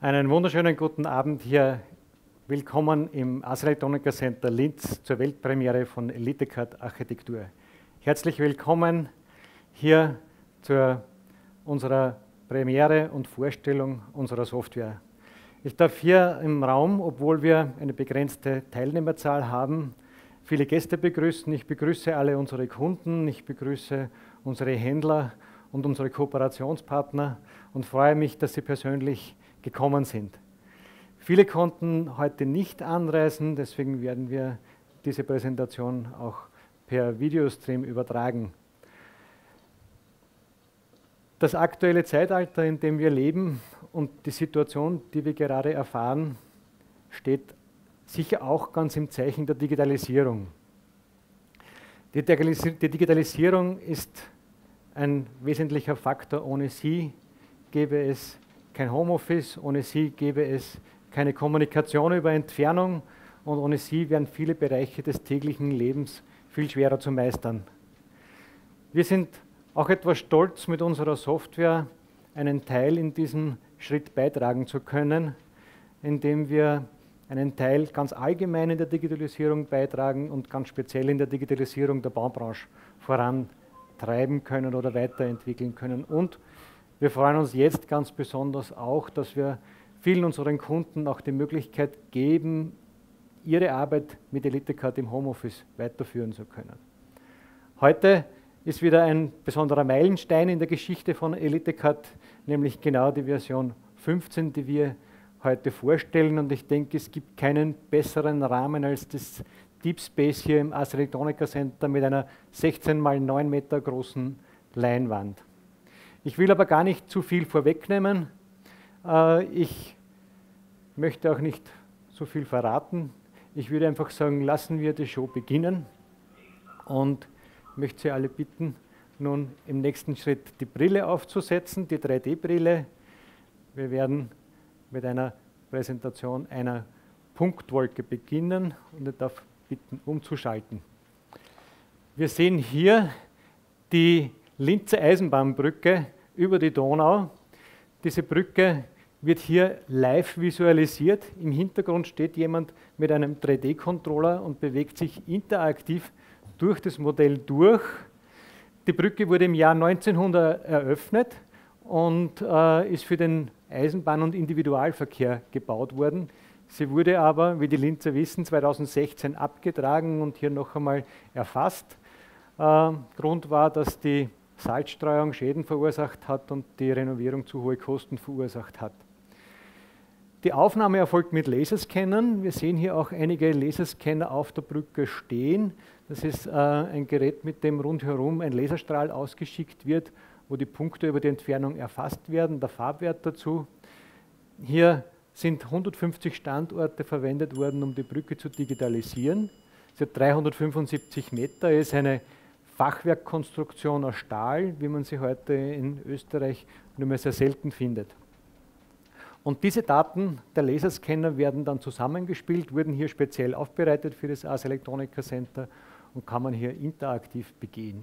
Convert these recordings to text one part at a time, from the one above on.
Einen wunderschönen guten Abend hier. Willkommen im Ars Electronica Center Linz zur Weltpremiere von EliteCAD Architektur. Herzlich willkommen hier zu unserer Premiere und Vorstellung unserer Software. Ich darf hier im Raum, obwohl wir eine begrenzte Teilnehmerzahl haben, viele Gäste begrüßen. Ich begrüße alle unsere Kunden, ich begrüße unsere Händler und unsere Kooperationspartner und freue mich, dass Sie persönlich gekommen sind. Viele konnten heute nicht anreisen, deswegen werden wir diese Präsentation auch per Videostream übertragen. Das aktuelle Zeitalter, in dem wir leben und die Situation, die wir gerade erfahren, steht sicher auch ganz im Zeichen der Digitalisierung. Die Digitalisierung ist ein wesentlicher Faktor. Ohne sie gäbe es kein Homeoffice, ohne sie gäbe es keine Kommunikation über Entfernung und ohne sie wären viele Bereiche des täglichen Lebens viel schwerer zu meistern. Wir sind auch etwas stolz, mit unserer Software einen Teil in diesem Schritt beitragen zu können, indem wir einen Teil ganz allgemein in der Digitalisierung beitragen und ganz speziell in der Digitalisierung der Baubranche vorantreiben können oder weiterentwickeln können. Und wir freuen uns jetzt ganz besonders auch, dass wir vielen unseren Kunden auch die Möglichkeit geben, ihre Arbeit mit EliteCAD im Homeoffice weiterführen zu können. Heute ist wieder ein besonderer Meilenstein in der Geschichte von EliteCAD, nämlich genau die Version 15, die wir heute vorstellen. Und ich denke, es gibt keinen besseren Rahmen als das Deep Space hier im Ars Electronica Center mit einer 16 x 9 Meter großen Leinwand. Ich will aber gar nicht zu viel vorwegnehmen. Ich möchte auch nicht so viel verraten. Ich würde einfach sagen, lassen wir die Show beginnen und möchte Sie alle bitten, nun im nächsten Schritt die Brille aufzusetzen, die 3D-Brille. Wir werden mit einer Präsentation einer Punktwolke beginnen und ich darf bitten, umzuschalten. Wir sehen hier die Linzer Eisenbahnbrücke über die Donau. Diese Brücke wird hier live visualisiert. Im Hintergrund steht jemand mit einem 3D-Controller und bewegt sich interaktiv durch das Modell durch. Die Brücke wurde im Jahr 1900 eröffnet und ist für den Eisenbahn- und Individualverkehr gebaut worden. Sie wurde aber, wie die Linzer wissen, 2016 abgetragen und hier noch einmal erfasst. Grund war, dass die Salzstreuung Schäden verursacht hat und die Renovierung zu hohe Kosten verursacht hat. Die Aufnahme erfolgt mit Laserscannern. Wir sehen hier auch einige Laserscanner auf der Brücke stehen. Das ist ein Gerät, mit dem rundherum ein Laserstrahl ausgeschickt wird, wo die Punkte über die Entfernung erfasst werden, der Farbwert dazu. Hier sind 150 Standorte verwendet worden, um die Brücke zu digitalisieren. Sie hat 375 Meter, ist eine Fachwerkkonstruktion aus Stahl, wie man sie heute in Österreich nur mehr sehr selten findet. Und diese Daten der Laserscanner werden dann zusammengespielt, wurden hier speziell aufbereitet für das Ars Electronica Center und kann man hier interaktiv begehen.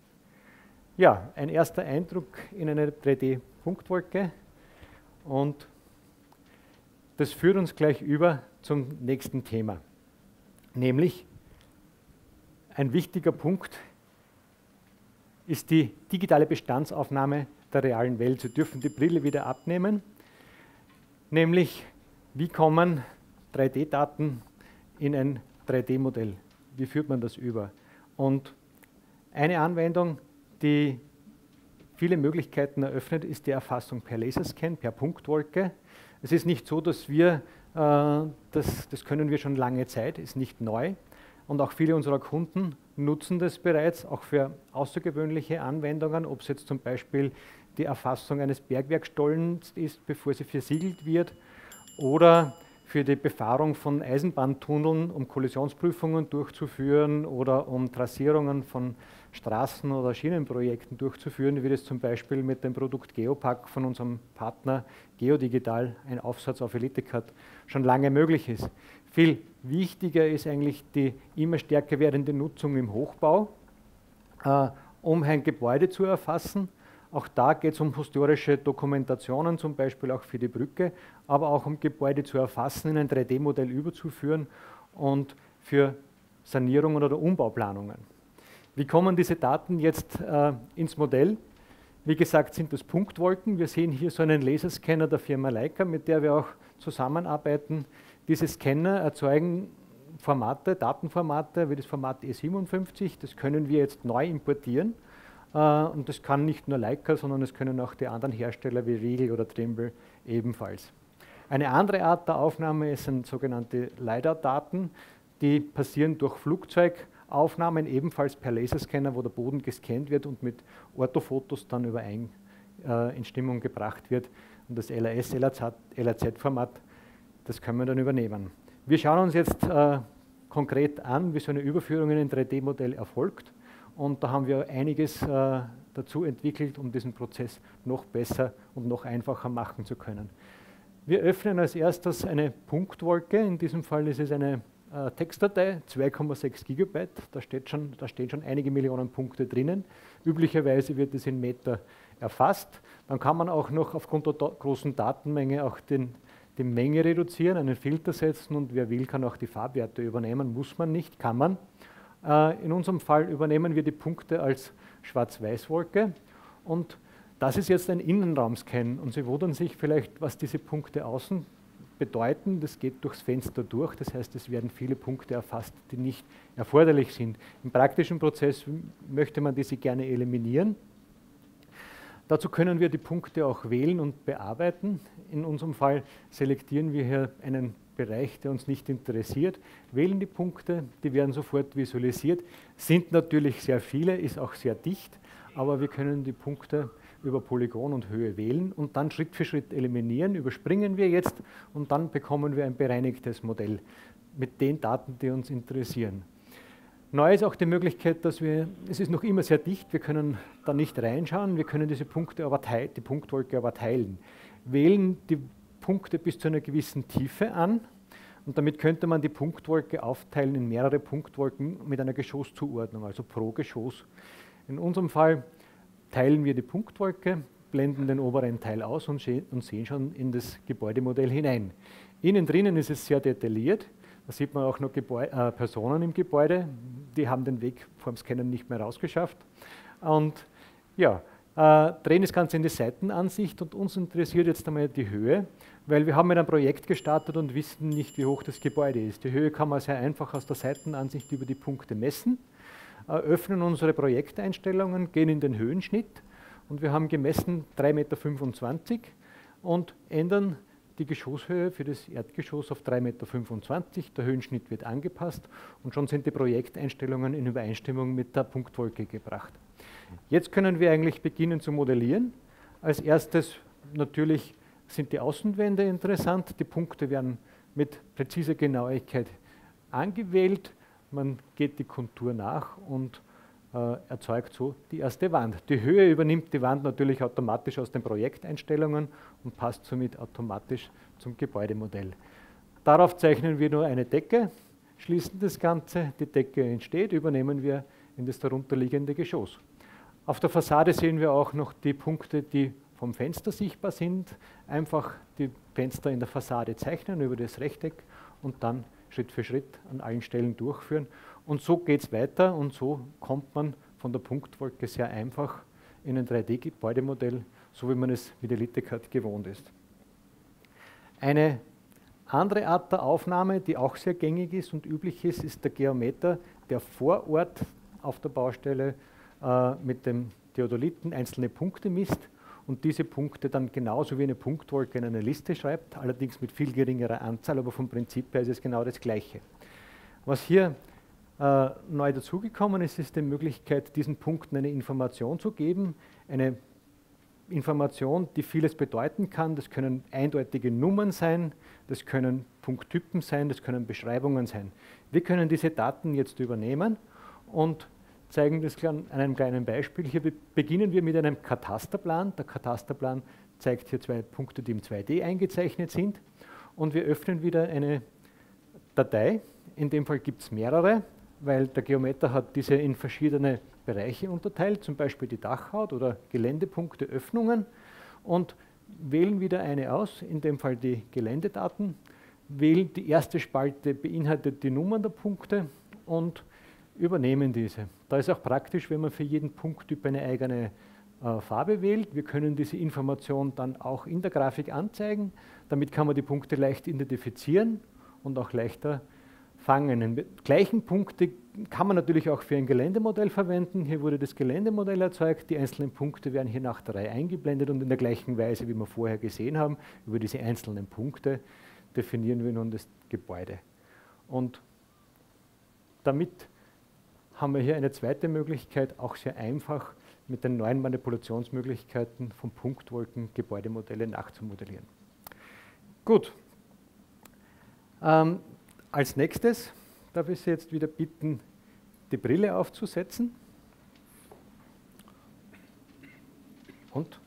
Ja, ein erster Eindruck in einer 3D-Punktwolke und das führt uns gleich über zum nächsten Thema, nämlich ein wichtiger Punkt ist die digitale Bestandsaufnahme der realen Welt. Sie dürfen die Brille wieder abnehmen, nämlich wie kommen 3D-Daten in ein 3D-Modell? Wie führt man das über? Und eine Anwendung, die viele Möglichkeiten eröffnet, ist die Erfassung per Laserscan, per Punktwolke. Es ist nicht so, dass wir, das können wir schon lange Zeit, ist nicht neu. Und auch viele unserer Kunden nutzen das bereits, auch für außergewöhnliche Anwendungen, ob es jetzt zum Beispiel die Erfassung eines Bergwerkstollens ist, bevor sie versiegelt wird, oder für die Befahrung von Eisenbahntunneln, um Kollisionsprüfungen durchzuführen oder um Trassierungen von Straßen- oder Schienenprojekten durchzuführen, wie das zum Beispiel mit dem Produkt Geopack von unserem Partner Geodigital, ein Aufsatz auf EliteCAD, schon lange möglich ist. Viel wichtiger ist eigentlich die immer stärker werdende Nutzung im Hochbau, um ein Gebäude zu erfassen, Auch da geht es um historische Dokumentationen, zum Beispiel auch für die Brücke, aber auch um Gebäude zu erfassen, in ein 3D-Modell überzuführen und für Sanierungen oder Umbauplanungen. Wie kommen diese Daten jetzt ins Modell? Wie gesagt, sind das Punktwolken. Wir sehen hier so einen Laserscanner der Firma Leica, mit der wir auch zusammenarbeiten. Diese Scanner erzeugen Formate, Datenformate wie das Format E57. Das können wir jetzt neu importieren. Und das kann nicht nur Leica, sondern es können auch die anderen Hersteller wie Riegel oder Trimble ebenfalls. Eine andere Art der Aufnahme sind sogenannte LiDAR-Daten. Die passieren durch Flugzeugaufnahmen, ebenfalls per Laserscanner, wo der Boden gescannt wird und mit Orthofotos dann in Stimmung gebracht wird. Und das LAS-LAZ-Format, das können wir dann übernehmen. Wir schauen uns jetzt konkret an, wie so eine Überführung in ein 3D-Modell erfolgt. Und da haben wir einiges dazu entwickelt, um diesen Prozess noch besser und noch einfacher machen zu können. Wir öffnen als erstes eine Punktwolke. In diesem Fall ist es eine Textdatei, 2,6 GB. Da stehen schon einige Millionen Punkte drinnen. Üblicherweise wird es in Meter erfasst. Dann kann man auch noch aufgrund der großen Datenmenge auch die Menge reduzieren, einen Filter setzen und wer will, kann auch die Farbwerte übernehmen. Muss man nicht, kann man. In unserem Fall übernehmen wir die Punkte als Schwarz-Weiß-Wolke und das ist jetzt ein Innenraumscan und Sie wundern sich vielleicht, was diese Punkte außen bedeuten. Das geht durchs Fenster durch, das heißt, es werden viele Punkte erfasst, die nicht erforderlich sind. Im praktischen Prozess möchte man diese gerne eliminieren. Dazu können wir die Punkte auch wählen und bearbeiten. In unserem Fall selektieren wir hier einen Bereich, der uns nicht interessiert, wählen die Punkte, die werden sofort visualisiert, sind natürlich sehr viele, ist auch sehr dicht, aber wir können die Punkte über Polygon und Höhe wählen und dann Schritt für Schritt eliminieren, überspringen wir jetzt und dann bekommen wir ein bereinigtes Modell mit den Daten, die uns interessieren. Neu ist auch die Möglichkeit, dass es ist noch immer sehr dicht, wir können da nicht reinschauen, wir können diese Punkte aber die Punktwolke aber teilen. Wählen die Punkte bis zu einer gewissen Tiefe an und damit könnte man die Punktwolke aufteilen in mehrere Punktwolken mit einer Geschosszuordnung, also pro Geschoss. In unserem Fall teilen wir die Punktwolke, blenden den oberen Teil aus und sehen schon in das Gebäudemodell hinein. Innen drinnen ist es sehr detailliert, da sieht man auch noch Personen im Gebäude, die haben den Weg vom Scannen nicht mehr rausgeschafft. Und ja, drehen das Ganze in die Seitenansicht und uns interessiert jetzt einmal die Höhe, weil wir haben mit einem Projekt gestartet und wissen nicht, wie hoch das Gebäude ist. Die Höhe kann man sehr einfach aus der Seitenansicht über die Punkte messen, öffnen unsere Projekteinstellungen, gehen in den Höhenschnitt und wir haben gemessen 3,25 Meter und ändern die Geschosshöhe für das Erdgeschoss auf 3,25 Meter. Der Höhenschnitt wird angepasst und schon sind die Projekteinstellungen in Übereinstimmung mit der Punktwolke gebracht. Jetzt können wir eigentlich beginnen zu modellieren. Als erstes natürlich sind die Außenwände interessant. Die Punkte werden mit präziser Genauigkeit angewählt. Man geht die Kontur nach und erzeugt so die erste Wand. Die Höhe übernimmt die Wand natürlich automatisch aus den Projekteinstellungen und passt somit automatisch zum Gebäudemodell. Darauf zeichnen wir nur eine Decke, schließen das Ganze, die Decke entsteht, übernehmen wir in das darunterliegende Geschoss. Auf der Fassade sehen wir auch noch die Punkte, die vom Fenster sichtbar sind. Einfach die Fenster in der Fassade zeichnen über das Rechteck und dann Schritt für Schritt an allen Stellen durchführen. Und so geht es weiter und so kommt man von der Punktwolke sehr einfach in ein 3D-Gebäudemodell, so wie man es wie der Litec gewohnt ist. Eine andere Art der Aufnahme, die auch sehr gängig ist und üblich ist, ist der Geometer, der vor Ort auf der Baustelle mit dem Theodoliten einzelne Punkte misst und diese Punkte dann genauso wie eine Punktwolke in eine Liste schreibt, allerdings mit viel geringerer Anzahl, aber vom Prinzip her ist es genau das Gleiche. Was hier neu dazugekommen ist, ist die Möglichkeit, diesen Punkten eine Information zu geben, eine Information, die vieles bedeuten kann. Das können eindeutige Nummern sein, das können Punkttypen sein, das können Beschreibungen sein. Wir können diese Daten jetzt übernehmen und zeigen das an einem kleinen Beispiel. Hier beginnen wir mit einem Katasterplan. Der Katasterplan zeigt hier zwei Punkte, die im 2D eingezeichnet sind. Und wir öffnen wieder eine Datei. In dem Fall gibt es mehrere, weil der Geometer hat diese in verschiedene Bereiche unterteilt, zum Beispiel die Dachhaut oder Geländepunkte, Öffnungen, und wählen wieder eine aus, in dem Fall die Geländedaten, wählen die erste Spalte, beinhaltet die Nummern der Punkte und übernehmen diese. Da ist auch praktisch, wenn man für jeden Punkttyp eine eigene Farbe wählt. Wir können diese Information dann auch in der Grafik anzeigen. Damit kann man die Punkte leicht identifizieren und auch leichter fangen. Die gleichen Punkte kann man natürlich auch für ein Geländemodell verwenden. Hier wurde das Geländemodell erzeugt. Die einzelnen Punkte werden hier nach der Reihe eingeblendet und in der gleichen Weise, wie wir vorher gesehen haben, über diese einzelnen Punkte definieren wir nun das Gebäude. Und damit haben wir hier eine zweite Möglichkeit, auch sehr einfach mit den neuen Manipulationsmöglichkeiten von Punktwolken Gebäudemodelle nachzumodellieren. Gut. Als nächstes darf ich Sie jetzt wieder bitten, die Brille aufzusetzen. Und?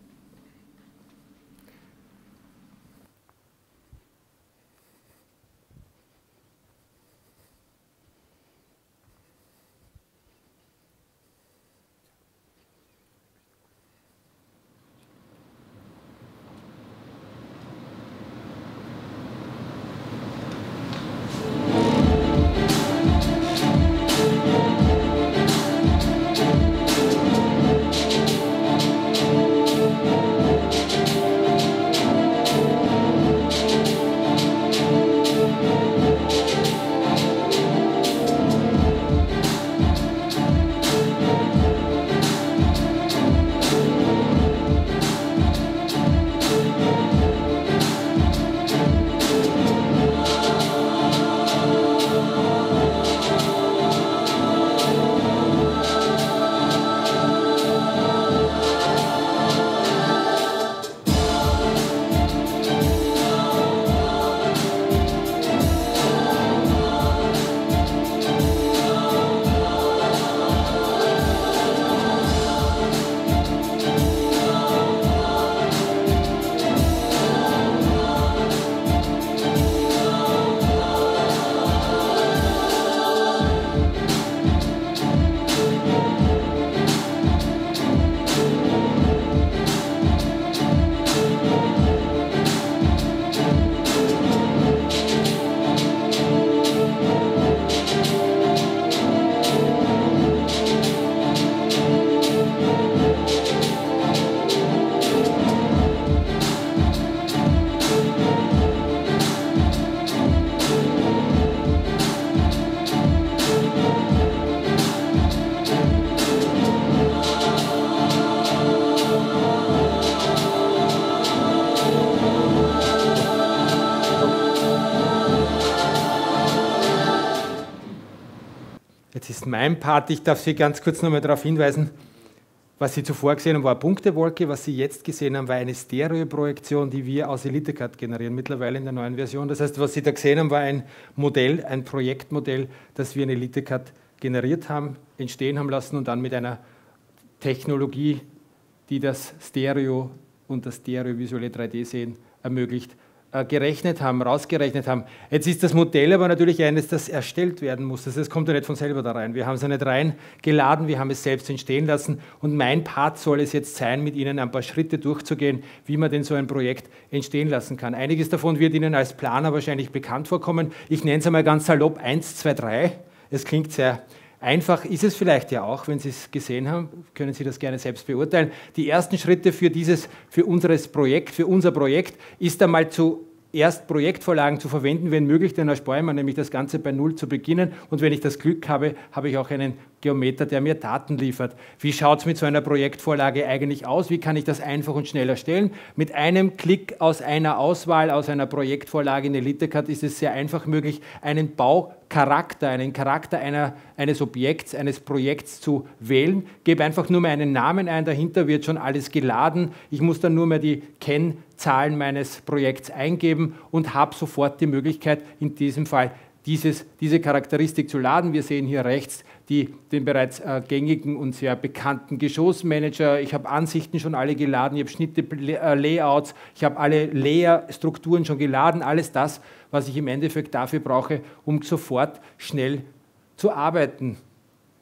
Jetzt ist mein Part, ich darf Sie ganz kurz nochmal darauf hinweisen, was Sie zuvor gesehen haben, war eine Punktewolke, was Sie jetzt gesehen haben, war eine Stereoprojektion, die wir aus EliteCAD generieren, mittlerweile in der neuen Version. Das heißt, was Sie da gesehen haben, war ein Modell, ein Projektmodell, das wir in EliteCAD generiert haben, entstehen haben lassen und dann mit einer Technologie, die das Stereo und das stereovisuelle 3D-Sehen ermöglicht, gerechnet haben, rausgerechnet haben. Jetzt ist das Modell aber natürlich eines, das erstellt werden muss. Das heißt, es kommt ja nicht von selber da rein. Wir haben es ja nicht reingeladen, wir haben es selbst entstehen lassen und mein Part soll es jetzt sein, mit Ihnen ein paar Schritte durchzugehen, wie man denn so ein Projekt entstehen lassen kann. Einiges davon wird Ihnen als Planer wahrscheinlich bekannt vorkommen. Ich nenne es einmal ganz salopp 1, 2, 3. Es klingt sehr einfach, ist es vielleicht ja auch, wenn Sie es gesehen haben, können Sie das gerne selbst beurteilen. Die ersten Schritte für unser Projekt, ist einmal zuerst Projektvorlagen zu verwenden, wenn möglich, dann erspare ich mir nämlich das Ganze bei Null zu beginnen und wenn ich das Glück habe, habe ich auch einen Geometer, der mir Daten liefert. Wie schaut es mit so einer Projektvorlage eigentlich aus? Wie kann ich das einfach und schnell erstellen? Mit einem Klick aus einer Auswahl, aus einer Projektvorlage in EliteCAD ist es sehr einfach möglich, einen Baucharakter, einen Charakter eines Objekts, eines Projekts zu wählen. Gebe einfach nur mal einen Namen ein, dahinter wird schon alles geladen. Ich muss dann nur mehr die Kennzahlen meines Projekts eingeben und habe sofort die Möglichkeit, in diesem Fall diese Charakteristik zu laden. Wir sehen hier rechts den bereits gängigen und sehr bekannten Geschossmanager. Ich habe Ansichten schon alle geladen, ich habe Schnitte, Layouts, ich habe alle Layer-Strukturen schon geladen. Alles das, was ich im Endeffekt dafür brauche, um sofort schnell zu arbeiten.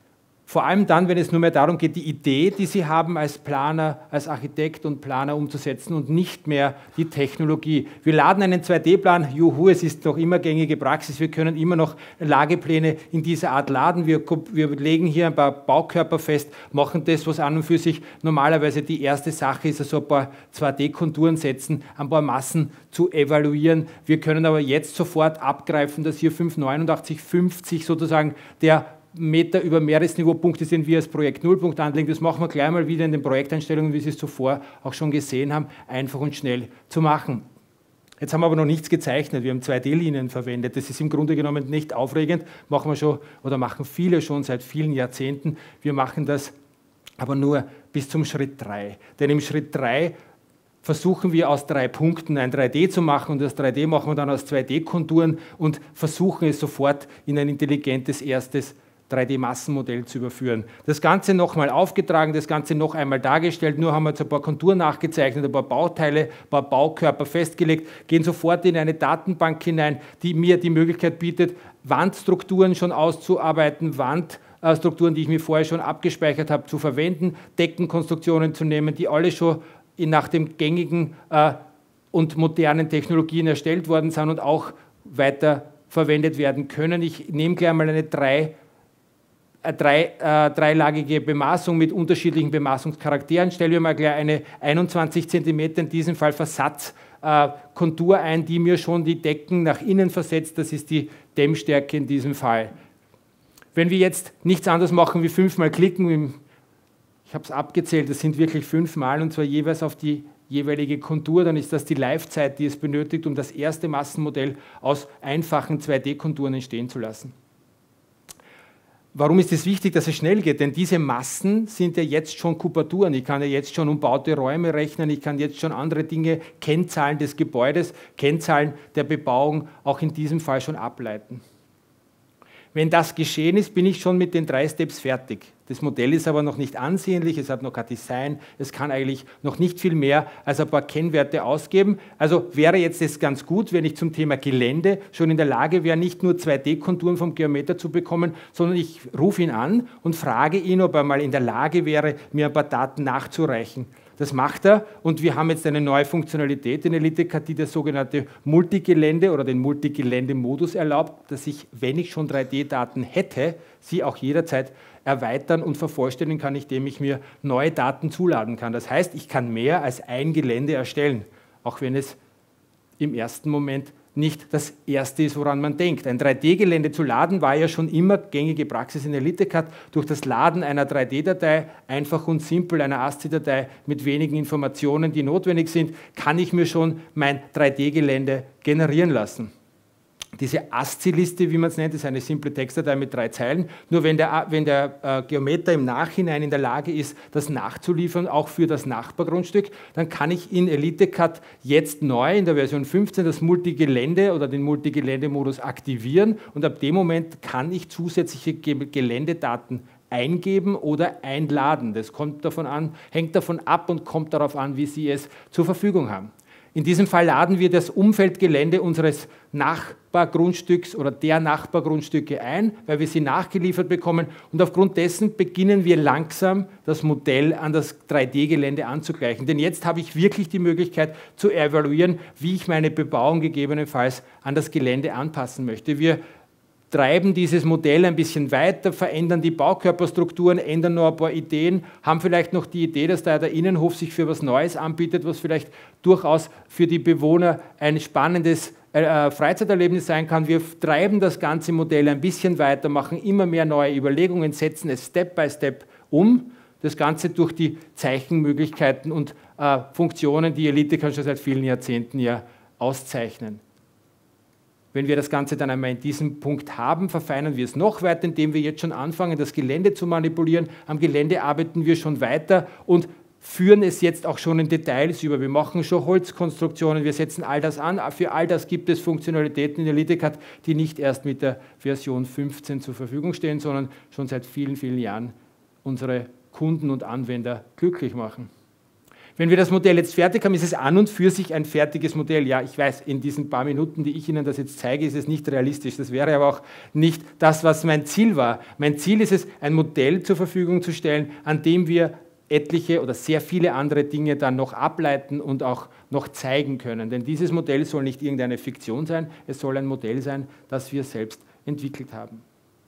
Vor allem dann, wenn es nur mehr darum geht, die Idee, die Sie haben als Planer, als Architekt und Planer umzusetzen und nicht mehr die Technologie. Wir laden einen 2D-Plan, juhu, es ist noch immer gängige Praxis, wir können immer noch Lagepläne in dieser Art laden. Wir legen hier ein paar Baukörper fest, machen das, was an und für sich normalerweise die erste Sache ist, also ein paar 2D-Konturen setzen, ein paar Massen zu evaluieren. Wir können aber jetzt sofort abgreifen, dass hier 589,50 sozusagen der Meter über Meeresniveaupunkte sind, wir als Projekt Nullpunkt anlegen. Das machen wir gleich mal wieder in den Projekteinstellungen, wie Sie es zuvor auch schon gesehen haben, einfach und schnell zu machen. Jetzt haben wir aber noch nichts gezeichnet, wir haben 2D-Linien verwendet. Das ist im Grunde genommen nicht aufregend, machen wir schon oder machen viele schon seit vielen Jahrzehnten. Wir machen das aber nur bis zum Schritt 3. Denn im Schritt 3 versuchen wir aus 3 Punkten ein 3D zu machen und das 3D machen wir dann aus 2D-Konturen und versuchen es sofort in ein intelligentes erstes 3D-Massenmodell zu überführen. Das Ganze nochmal aufgetragen, das Ganze noch einmal dargestellt, nur haben wir jetzt ein paar Konturen nachgezeichnet, ein paar Bauteile, ein paar Baukörper festgelegt, gehen sofort in eine Datenbank hinein, die mir die Möglichkeit bietet, Wandstrukturen schon auszuarbeiten, Wandstrukturen, die ich mir vorher schon abgespeichert habe, zu verwenden, Deckenkonstruktionen zu nehmen, die alle schon nach den gängigen und modernen Technologien erstellt worden sind und auch weiter verwendet werden können. Ich nehme gleich mal eine dreilagige Bemaßung mit unterschiedlichen Bemaßungscharakteren. Stellen wir mal gleich eine 21 cm, in diesem Fall Versatzkontur ein, die mir schon die Decken nach innen versetzt. Das ist die Dämmstärke in diesem Fall. Wenn wir jetzt nichts anderes machen wie 5-mal klicken, ich habe es abgezählt, das sind wirklich 5-mal und zwar jeweils auf die jeweilige Kontur, dann ist das die Live-Zeit, die es benötigt, um das erste Massenmodell aus einfachen 2D-Konturen entstehen zu lassen. Warum ist es wichtig, dass es schnell geht? Denn diese Massen sind ja jetzt schon Kubaturen. Ich kann ja jetzt schon umbaute Räume rechnen, ich kann jetzt schon andere Dinge, Kennzahlen des Gebäudes, Kennzahlen der Bebauung auch in diesem Fall schon ableiten. Wenn das geschehen ist, bin ich schon mit den 3 Steps fertig. Das Modell ist aber noch nicht ansehnlich, es hat noch kein Design, es kann eigentlich noch nicht viel mehr als ein paar Kennwerte ausgeben. Also wäre jetzt es ganz gut, wenn ich zum Thema Gelände schon in der Lage wäre, nicht nur 2D-Konturen vom Geometer zu bekommen, sondern ich rufe ihn an und frage ihn, ob er mal in der Lage wäre, mir ein paar Daten nachzureichen. Das macht er und wir haben jetzt eine neue Funktionalität in EliteCAD, die das sogenannte Multigelände oder den Multigelände-Modus erlaubt, dass ich, wenn ich schon 3D-Daten hätte, sie auch jederzeit erweitern und vervollständigen kann, indem ich mir neue Daten zuladen kann. Das heißt, ich kann mehr als ein Gelände erstellen, auch wenn es im ersten Moment nicht das Erste ist, woran man denkt. Ein 3D-Gelände zu laden war ja schon immer gängige Praxis in EliteCAD. Durch das Laden einer 3D-Datei, einfach und simpel einer ASCII-Datei mit wenigen Informationen, die notwendig sind, kann ich mir schon mein 3D-Gelände generieren lassen. Diese ASCII-Liste, wie man es nennt, ist eine simple Textdatei mit 3 Zeilen. Nur wenn der Geometer im Nachhinein in der Lage ist, das nachzuliefern, auch für das Nachbargrundstück, dann kann ich in EliteCAD jetzt neu in der Version 15 das Multigelände oder den Multigelände-Modus aktivieren und ab dem Moment kann ich zusätzliche Geländedaten eingeben oder einladen. Das hängt davon ab und kommt darauf an, wie Sie es zur Verfügung haben. In diesem Fall laden wir das Umfeldgelände unseres Nachbargrundstücks oder der Nachbargrundstücke ein, weil wir sie nachgeliefert bekommen und aufgrund dessen beginnen wir langsam das Modell an das 3D-Gelände anzugleichen. Denn jetzt habe ich wirklich die Möglichkeit zu evaluieren, wie ich meine Bebauung gegebenenfalls an das Gelände anpassen möchte. Wir treiben dieses Modell ein bisschen weiter, verändern die Baukörperstrukturen, ändern noch ein paar Ideen, haben vielleicht noch die Idee, dass da der Innenhof sich für was Neues anbietet, was vielleicht durchaus für die Bewohner ein spannendes Freizeiterlebnis sein kann. Wir treiben das ganze Modell ein bisschen weiter, machen immer mehr neue Überlegungen, setzen es Step by Step um. Das Ganze durch die Zeichenmöglichkeiten und Funktionen, die EliteCAD schon seit vielen Jahrzehnten ja auszeichnen. Wenn wir das Ganze dann einmal in diesem Punkt haben, verfeinern wir es noch weiter, indem wir jetzt schon anfangen, das Gelände zu manipulieren. Am Gelände arbeiten wir schon weiter und führen es jetzt auch schon in Details über. Wir machen schon Holzkonstruktionen, wir setzen all das an. Für all das gibt es Funktionalitäten in EliteCAD, die nicht erst mit der Version 15 zur Verfügung stehen, sondern schon seit vielen, vielen Jahren unsere Kunden und Anwender glücklich machen. Wenn wir das Modell jetzt fertig haben, ist es an und für sich ein fertiges Modell. Ja, ich weiß, in diesen paar Minuten, die ich Ihnen das jetzt zeige, ist es nicht realistisch. Das wäre aber auch nicht das, was mein Ziel war. Mein Ziel ist es, ein Modell zur Verfügung zu stellen, an dem wir etliche oder sehr viele andere Dinge dann noch ableiten und auch noch zeigen können. Denn dieses Modell soll nicht irgendeine Fiktion sein, es soll ein Modell sein, das wir selbst entwickelt haben.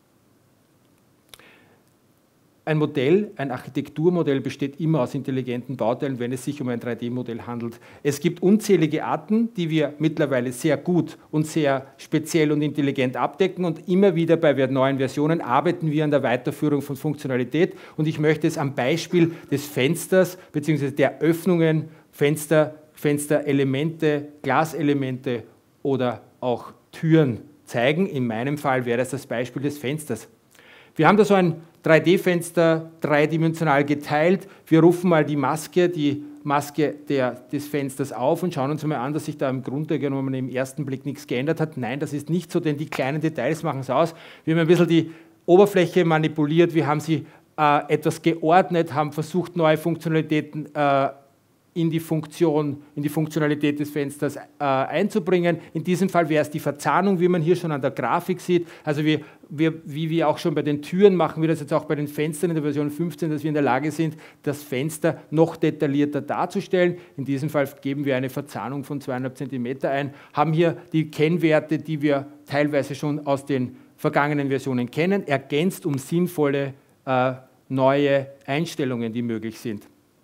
Ein Modell, ein Architekturmodell besteht immer aus intelligenten Bauteilen, wenn es sich um ein 3D-Modell handelt. Es gibt unzählige Arten, die wir mittlerweile sehr gut und sehr speziell und intelligent abdecken und immer wieder bei neuen Versionen arbeiten wir an der Weiterführung von Funktionalität und ich möchte es am Beispiel des Fensters bzw. der Öffnungen, Fensterelemente, Glaselemente oder auch Türen zeigen. In meinem Fall wäre das Beispiel des Fensters. Wir haben da so ein 3D-Fenster dreidimensional geteilt. Wir rufen mal die Maske des Fensters auf und schauen uns mal an, dass sich da im Grunde genommen im ersten Blick nichts geändert hat. Nein, das ist nicht so, denn die kleinen Details machen es aus. Wir haben ein bisschen die Oberfläche manipuliert, wir haben sie etwas geordnet, haben versucht, neue Funktionalitäten in die Funktionalität des Fensters einzubringen. In diesem Fall wäre es die Verzahnung, wie man hier schon an der Grafik sieht. Also wie wir auch schon bei den Türen machen, wir das jetzt auch bei den Fenstern in der Version 15, dass wir in der Lage sind, das Fenster noch detaillierter darzustellen. In diesem Fall geben wir eine Verzahnung von 2,5 cm ein, haben hier die Kennwerte, die wir teilweise schon aus den vergangenen Versionen kennen, ergänzt um sinnvolle neue Einstellungen, die möglich sind.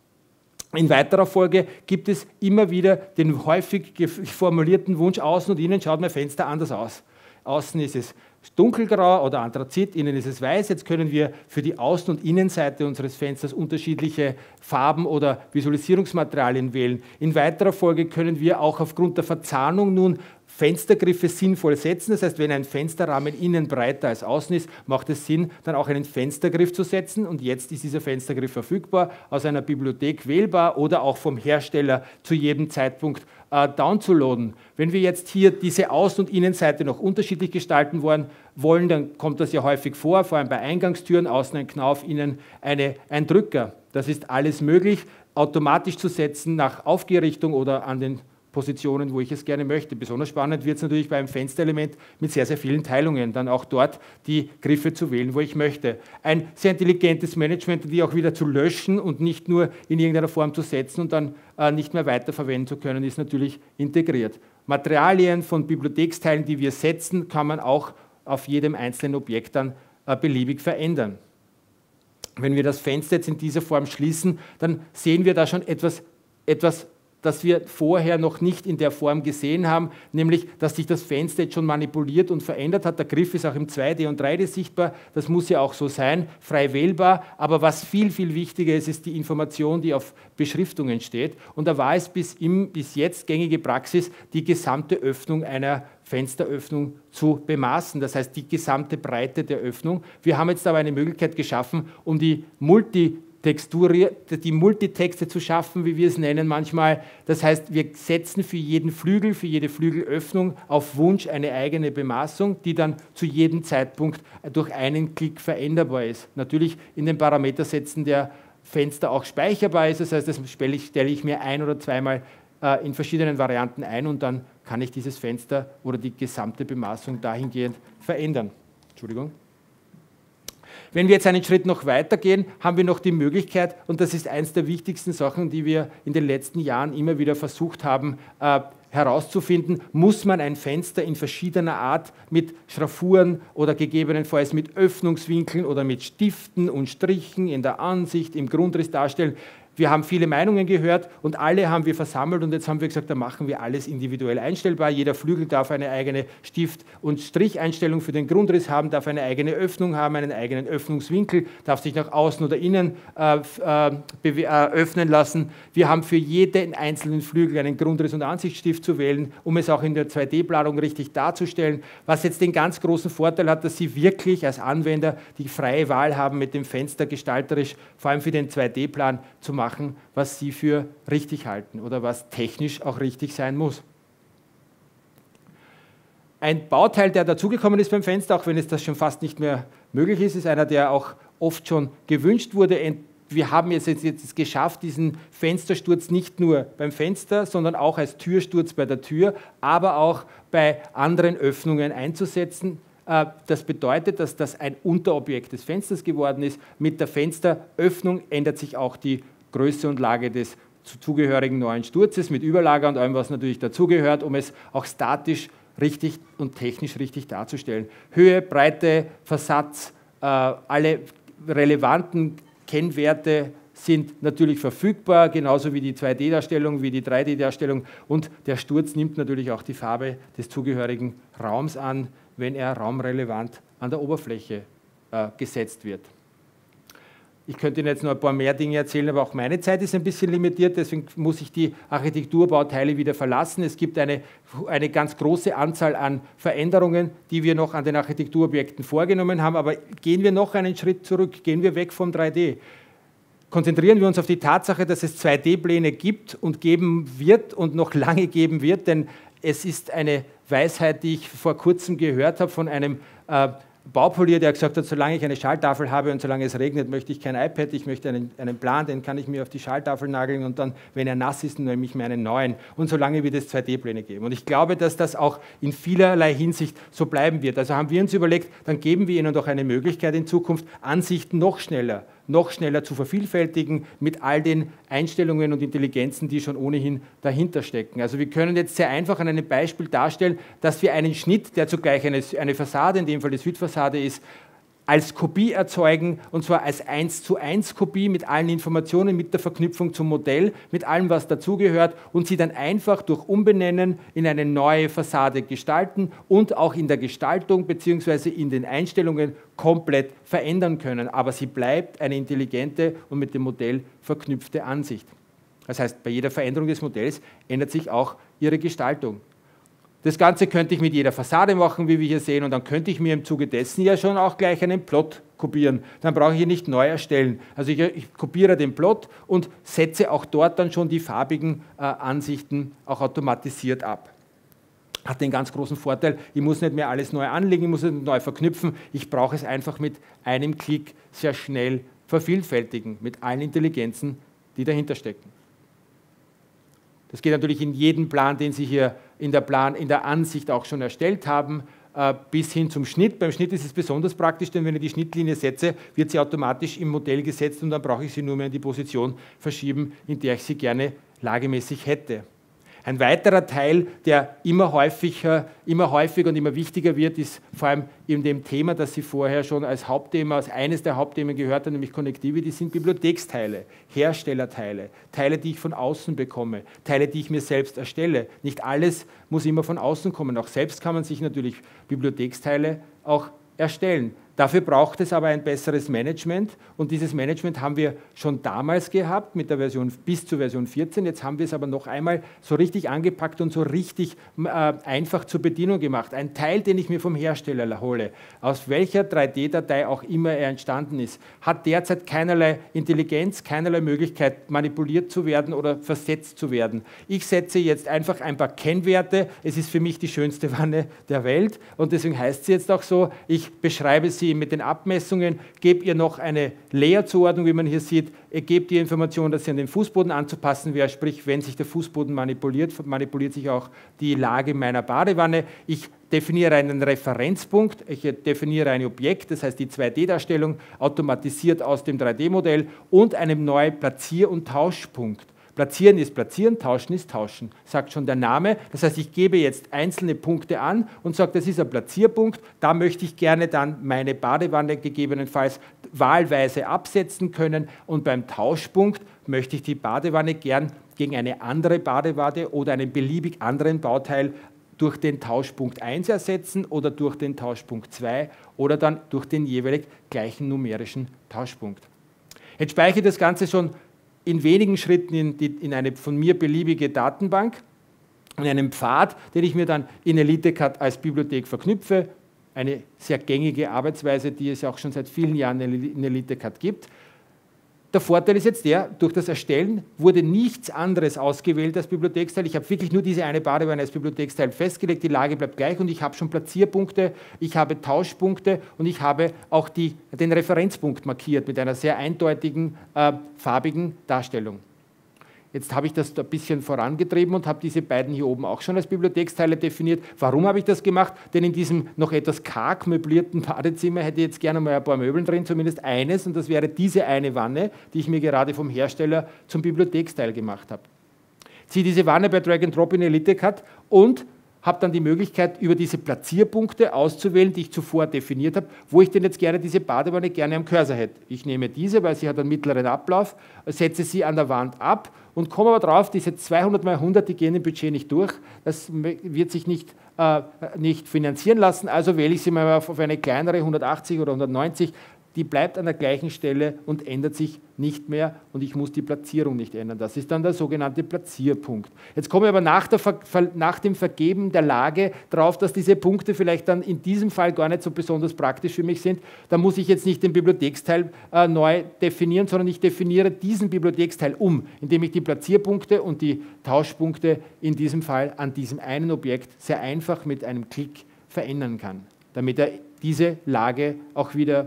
In weiterer Folge gibt es immer wieder den häufig formulierten Wunsch, außen und innen schaut mein Fenster anders aus. Außen ist es dunkelgrau oder Anthrazit, innen ist es weiß. Jetzt können wir für die Außen- und Innenseite unseres Fensters unterschiedliche Farben oder Visualisierungsmaterialien wählen. In weiterer Folge können wir auch aufgrund der Verzahnung nun Fenstergriffe sinnvoll setzen. Das heißt, wenn ein Fensterrahmen innen breiter als außen ist, macht es Sinn, dann auch einen Fenstergriff zu setzen. Und jetzt ist dieser Fenstergriff verfügbar, aus einer Bibliothek wählbar oder auch vom Hersteller zu jedem Zeitpunkt downzuladen. Wenn wir jetzt hier diese Außen- und Innenseite noch unterschiedlich gestalten wollen, dann kommt das ja häufig vor allem bei Eingangstüren, außen ein Knauf, innen ein Drücker. Das ist alles möglich, automatisch zu setzen nach Aufgehrichtung oder an den Positionen, wo ich es gerne möchte. Besonders spannend wird es natürlich beim Fensterelement mit sehr, sehr vielen Teilungen, dann auch dort die Griffe zu wählen, wo ich möchte. Ein sehr intelligentes Management, die auch wieder zu löschen und nicht nur in irgendeiner Form zu setzen und dann nicht mehr weiterverwenden zu können, ist natürlich integriert. Materialien von Bibliotheksteilen, die wir setzen, kann man auch auf jedem einzelnen Objekt dann beliebig verändern. Wenn wir das Fenster jetzt in dieser Form schließen, dann sehen wir da schon etwas, das wir vorher noch nicht in der Form gesehen haben, nämlich, dass sich das Fenster jetzt schon manipuliert und verändert hat. Der Griff ist auch im 2D und 3D sichtbar, das muss ja auch so sein, frei wählbar, aber was viel, viel wichtiger ist, ist die Information, die auf Beschriftungen steht. Und da war es bis jetzt gängige Praxis, die gesamte Öffnung einer Fensteröffnung zu bemaßen, das heißt die gesamte Breite der Öffnung. Wir haben jetzt aber eine Möglichkeit geschaffen, um die Multitexte zu schaffen, wie wir es nennen manchmal. Das heißt, wir setzen für jeden Flügel, für jede Flügelöffnung auf Wunsch eine eigene Bemaßung, die dann zu jedem Zeitpunkt durch einen Klick veränderbar ist. Natürlich in den Parametersätzen der Fenster auch speicherbar ist, das heißt, das stelle ich mir ein- oder zweimal in verschiedenen Varianten ein und dann kann ich dieses Fenster oder die gesamte Bemaßung dahingehend verändern. Entschuldigung. Wenn wir jetzt einen Schritt noch weitergehen, haben wir noch die Möglichkeit, und das ist eines der wichtigsten Sachen, die wir in den letzten Jahren immer wieder versucht haben herauszufinden, muss man ein Fenster in verschiedener Art mit Schraffuren oder gegebenenfalls mit Öffnungswinkeln oder mit Stiften und Strichen in der Ansicht, im Grundriss darstellen. Wir haben viele Meinungen gehört und alle haben wir versammelt und jetzt haben wir gesagt, da machen wir alles individuell einstellbar. Jeder Flügel darf eine eigene Stift- und Stricheinstellung für den Grundriss haben, darf eine eigene Öffnung haben, einen eigenen Öffnungswinkel, darf sich nach außen oder innen öffnen lassen. Wir haben für jeden einzelnen Flügel einen Grundriss- und Ansichtsstift zu wählen, um es auch in der 2D-Planung richtig darzustellen. Was jetzt den ganz großen Vorteil hat, dass Sie wirklich als Anwender die freie Wahl haben, mit dem Fenster gestalterisch, vor allem für den 2D-Plan, zu machen, was Sie für richtig halten oder was technisch auch richtig sein muss. Ein Bauteil, der dazugekommen ist beim Fenster, auch wenn es das schon fast nicht mehr möglich ist, ist einer, der auch oft schon gewünscht wurde, wir haben jetzt geschafft, diesen Fenstersturz nicht nur beim Fenster, sondern auch als Türsturz bei der Tür, aber auch bei anderen Öffnungen einzusetzen. Das bedeutet, dass das ein Unterobjekt des Fensters geworden ist. Mit der Fensteröffnung ändert sich auch die Größe und Lage des zugehörigen neuen Sturzes mit Überlager und allem, was natürlich dazugehört, um es auch statisch richtig und technisch richtig darzustellen. Höhe, Breite, Versatz, alle relevanten Kennwerte sind natürlich verfügbar, genauso wie die 2D-Darstellung, wie die 3D-Darstellung, und der Sturz nimmt natürlich auch die Farbe des zugehörigen Raums an, wenn er raumrelevant an der Oberfläche gesetzt wird. Ich könnte Ihnen jetzt noch ein paar mehr Dinge erzählen, aber auch meine Zeit ist ein bisschen limitiert, deswegen muss ich die Architekturbauteile wieder verlassen. Es gibt eine ganz große Anzahl an Veränderungen, die wir noch an den Architekturobjekten vorgenommen haben, aber gehen wir noch einen Schritt zurück, gehen wir weg vom 3D. Konzentrieren wir uns auf die Tatsache, dass es 2D-Pläne gibt und geben wird und noch lange geben wird, denn es ist eine Weisheit, die ich vor kurzem gehört habe von einem Baupolier, der gesagt hat, solange ich eine Schalltafel habe und solange es regnet, möchte ich kein iPad, ich möchte einen Plan, den kann ich mir auf die Schalltafel nageln und dann, wenn er nass ist, nehme ich mir einen neuen. Und solange wird es 2D-Pläne geben. Und ich glaube, dass das auch in vielerlei Hinsicht so bleiben wird. Also haben wir uns überlegt, dann geben wir Ihnen doch eine Möglichkeit in Zukunft, Ansichten noch schneller zu vervielfältigen mit all den Einstellungen und Intelligenzen, die schon ohnehin dahinter stecken. Also wir können jetzt sehr einfach an einem Beispiel darstellen, dass wir einen Schnitt, der zugleich eine Fassade, in dem Fall die Südfassade ist, als Kopie erzeugen, und zwar als 1:1 Kopie mit allen Informationen, mit der Verknüpfung zum Modell, mit allem, was dazugehört, und sie dann einfach durch Umbenennen in eine neue Fassade gestalten und auch in der Gestaltung bzw. in den Einstellungen komplett verändern können. Aber sie bleibt eine intelligente und mit dem Modell verknüpfte Ansicht. Das heißt, bei jeder Veränderung des Modells ändert sich auch ihre Gestaltung. Das Ganze könnte ich mit jeder Fassade machen, wie wir hier sehen, und dann könnte ich mir im Zuge dessen ja schon auch gleich einen Plot kopieren. Dann brauche ich hier nicht neu erstellen. Also ich kopiere den Plot und setze auch dort dann schon die farbigen Ansichten auch automatisiert ab. Hat den ganz großen Vorteil, ich muss nicht mehr alles neu anlegen, ich muss es neu verknüpfen, ich brauche es einfach mit einem Klick sehr schnell vervielfältigen, mit allen Intelligenzen, die dahinter stecken. Das geht natürlich in jedem Plan, den Sie hier in der Ansicht auch schon erstellt haben, bis hin zum Schnitt. Beim Schnitt ist es besonders praktisch, denn wenn ich die Schnittlinie setze, wird sie automatisch im Modell gesetzt und dann brauche ich sie nur mehr in die Position verschieben, in der ich sie gerne lagemäßig hätte. Ein weiterer Teil, der immer häufiger und immer wichtiger wird, ist vor allem in dem Thema, das Sie vorher schon als Hauptthema, als eines der Hauptthemen gehört haben, nämlich Connectivity, sind Bibliotheksteile, Herstellerteile, Teile, die ich von außen bekomme, Teile, die ich mir selbst erstelle. Nicht alles muss immer von außen kommen. Auch selbst kann man sich natürlich Bibliotheksteile auch erstellen. Dafür braucht es aber ein besseres Management, und dieses Management haben wir schon damals gehabt mit der Version bis zur Version 14. Jetzt haben wir es aber noch einmal so richtig angepackt und so richtig einfach zur Bedienung gemacht. Ein Teil, den ich mir vom Hersteller hole, aus welcher 3D-Datei auch immer er entstanden ist, hat derzeit keinerlei Intelligenz, keinerlei Möglichkeit, manipuliert zu werden oder versetzt zu werden. Ich setze jetzt einfach ein paar Kennwerte. Es ist für mich die schönste Wanne der Welt, und deswegen heißt sie jetzt auch so. Ich beschreibe sie mit den Abmessungen, gebe ihr noch eine Layer-Zuordnung, wie man hier sieht, gebt ihr Information, dass sie an den Fußboden anzupassen wäre, sprich, wenn sich der Fußboden manipuliert, manipuliert sich auch die Lage meiner Badewanne. Ich definiere einen Referenzpunkt, ich definiere ein Objekt, das heißt die 2D-Darstellung, automatisiert aus dem 3D-Modell, und einen neuen Platzier- und Tauschpunkt. Platzieren ist platzieren, tauschen ist tauschen, sagt schon der Name. Das heißt, ich gebe jetzt einzelne Punkte an und sage, das ist ein Platzierpunkt, da möchte ich gerne dann meine Badewanne gegebenenfalls wahlweise absetzen können, und beim Tauschpunkt möchte ich die Badewanne gern gegen eine andere Badewanne oder einen beliebig anderen Bauteil durch den Tauschpunkt 1 ersetzen oder durch den Tauschpunkt 2 oder dann durch den jeweilig gleichen numerischen Tauschpunkt. Jetzt speichere ich das Ganze schon in wenigen Schritten in eine von mir beliebige Datenbank, in einem Pfad, den ich mir dann in EliteCAD als Bibliothek verknüpfe. Eine sehr gängige Arbeitsweise, die es auch schon seit vielen Jahren in EliteCAD gibt. der Vorteil ist jetzt der, durch das Erstellen wurde nichts anderes ausgewählt als Bibliotheksteil. Ich habe wirklich nur diese eine Badewanne als Bibliotheksteil festgelegt, die Lage bleibt gleich und ich habe schon Platzierpunkte, ich habe Tauschpunkte und ich habe auch den Referenzpunkt markiert mit einer sehr eindeutigen, farbigen Darstellung. Jetzt habe ich das ein bisschen vorangetrieben und habe diese beiden hier oben auch schon als Bibliotheksteile definiert. Warum habe ich das gemacht? Denn in diesem noch etwas karg möblierten Badezimmer hätte ich jetzt gerne mal ein paar Möbeln drin, zumindest eines, und das wäre diese eine Wanne, die ich mir gerade vom Hersteller zum Bibliotheksteil gemacht habe. Ziehe diese Wanne bei Drag and Drop in EliteCAD und habe dann die Möglichkeit, über diese Platzierpunkte auszuwählen, die ich zuvor definiert habe, wo ich denn jetzt gerne diese Badewanne gerne am Cursor hätte. Ich nehme diese, weil sie hat einen mittleren Ablauf, setze sie an der Wand ab und komme aber drauf, diese 200 mal 100, die gehen im Budget nicht durch, das wird sich nicht finanzieren lassen, also wähle ich sie mal auf eine kleinere, 180 oder 190, die bleibt an der gleichen Stelle und ändert sich nicht mehr und ich muss die Platzierung nicht ändern. Das ist dann der sogenannte Platzierpunkt. Jetzt komme ich aber nach dem Vergeben der Lage drauf, dass diese Punkte vielleicht dann in diesem Fall gar nicht so besonders praktisch für mich sind. Da muss ich jetzt nicht den Bibliotheksteil neu definieren, sondern ich definiere diesen Bibliotheksteil um, indem ich die Platzierpunkte und die Tauschpunkte in diesem Fall an diesem einen Objekt sehr einfach mit einem Klick verändern kann, damit er diese Lage auch wieder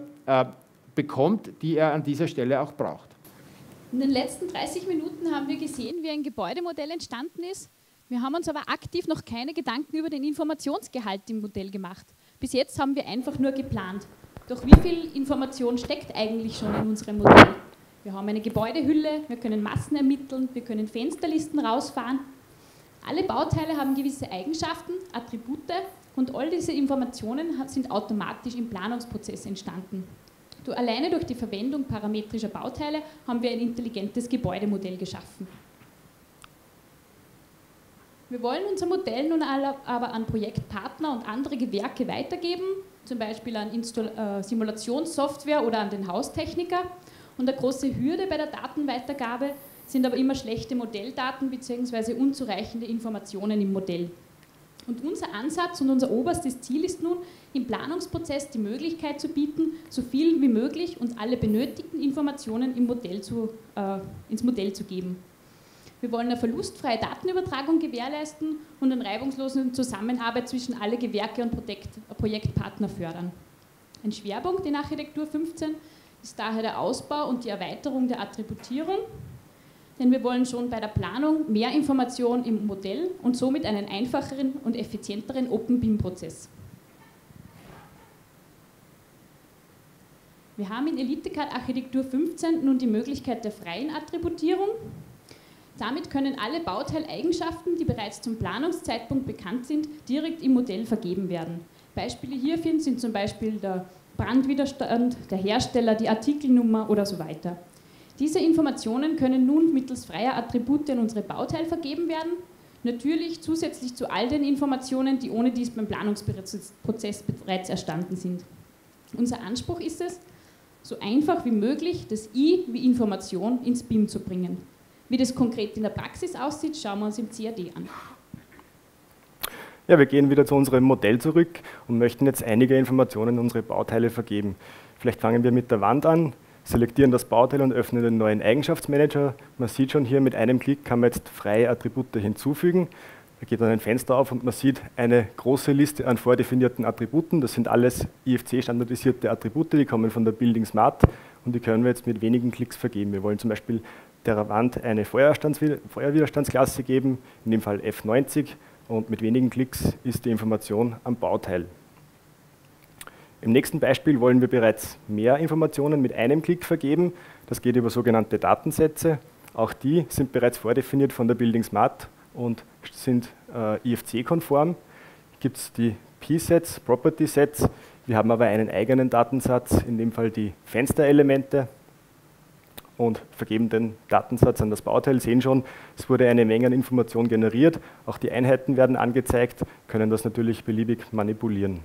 bekommt, die er an dieser Stelle auch braucht. In den letzten 30 Minuten haben wir gesehen, wie ein Gebäudemodell entstanden ist. Wir haben uns aber aktiv noch keine Gedanken über den Informationsgehalt im Modell gemacht. Bis jetzt haben wir einfach nur geplant. Doch wie viel Information steckt eigentlich schon in unserem Modell? Wir haben eine Gebäudehülle, wir können Massen ermitteln, wir können Fensterlisten rausfahren. Alle Bauteile haben gewisse Eigenschaften, Attribute und all diese Informationen sind automatisch im Planungsprozess entstanden. Alleine durch die Verwendung parametrischer Bauteile haben wir ein intelligentes Gebäudemodell geschaffen. Wir wollen unser Modell nun aber an Projektpartner und andere Gewerke weitergeben, zum Beispiel an Simulationssoftware oder an den Haustechniker. Und eine große Hürde bei der Datenweitergabe sind aber immer schlechte Modelldaten bzw. unzureichende Informationen im Modell. Und unser Ansatz und unser oberstes Ziel ist nun, im Planungsprozess die Möglichkeit zu bieten, so viel wie möglich und alle benötigten Informationen ins Modell zu geben. Wir wollen eine verlustfreie Datenübertragung gewährleisten und eine reibungslose Zusammenarbeit zwischen alle Gewerke und Projektpartner fördern. Ein Schwerpunkt in Architektur 15 ist daher der Ausbau und die Erweiterung der Attributierung, denn wir wollen schon bei der Planung mehr Information im Modell und somit einen einfacheren und effizienteren Open-BIM-Prozess. Wir haben in EliteCAD Architektur 15 nun die Möglichkeit der freien Attributierung. Damit können alle Bauteileigenschaften, die bereits zum Planungszeitpunkt bekannt sind, direkt im Modell vergeben werden. Beispiele hierfür sind zum Beispiel der Brandwiderstand, der Hersteller, die Artikelnummer oder so weiter. Diese Informationen können nun mittels freier Attribute an unsere Bauteile vergeben werden, natürlich zusätzlich zu all den Informationen, die ohne dies beim Planungsprozess bereits erstanden sind. Unser Anspruch ist es, so einfach wie möglich das I wie Information ins BIM zu bringen. Wie das konkret in der Praxis aussieht, schauen wir uns im CAD an. Ja, wir gehen wieder zu unserem Modell zurück und möchten jetzt einige Informationen in unsere Bauteile vergeben. Vielleicht fangen wir mit der Wand an. Selektieren das Bauteil und öffnen den neuen Eigenschaftsmanager. Man sieht schon hier, mit einem Klick kann man jetzt freie Attribute hinzufügen. Da geht dann ein Fenster auf und man sieht eine große Liste an vordefinierten Attributen. Das sind alles IFC-standardisierte Attribute, die kommen von der Building Smart und die können wir jetzt mit wenigen Klicks vergeben. Wir wollen zum Beispiel der Wand eine Feuerwiderstandsklasse geben, in dem Fall F90, und mit wenigen Klicks ist die Information am Bauteil. Im nächsten Beispiel wollen wir bereits mehr Informationen mit einem Klick vergeben. Das geht über sogenannte Datensätze. Auch die sind bereits vordefiniert von der Building Smart und sind IFC-konform. Gibt es die P-Sets, Property-Sets. Wir haben aber einen eigenen Datensatz, in dem Fall die Fensterelemente, und vergeben den Datensatz an das Bauteil. Sehen schon, es wurde eine Menge an Informationen generiert. Auch die Einheiten werden angezeigt, können das natürlich beliebig manipulieren.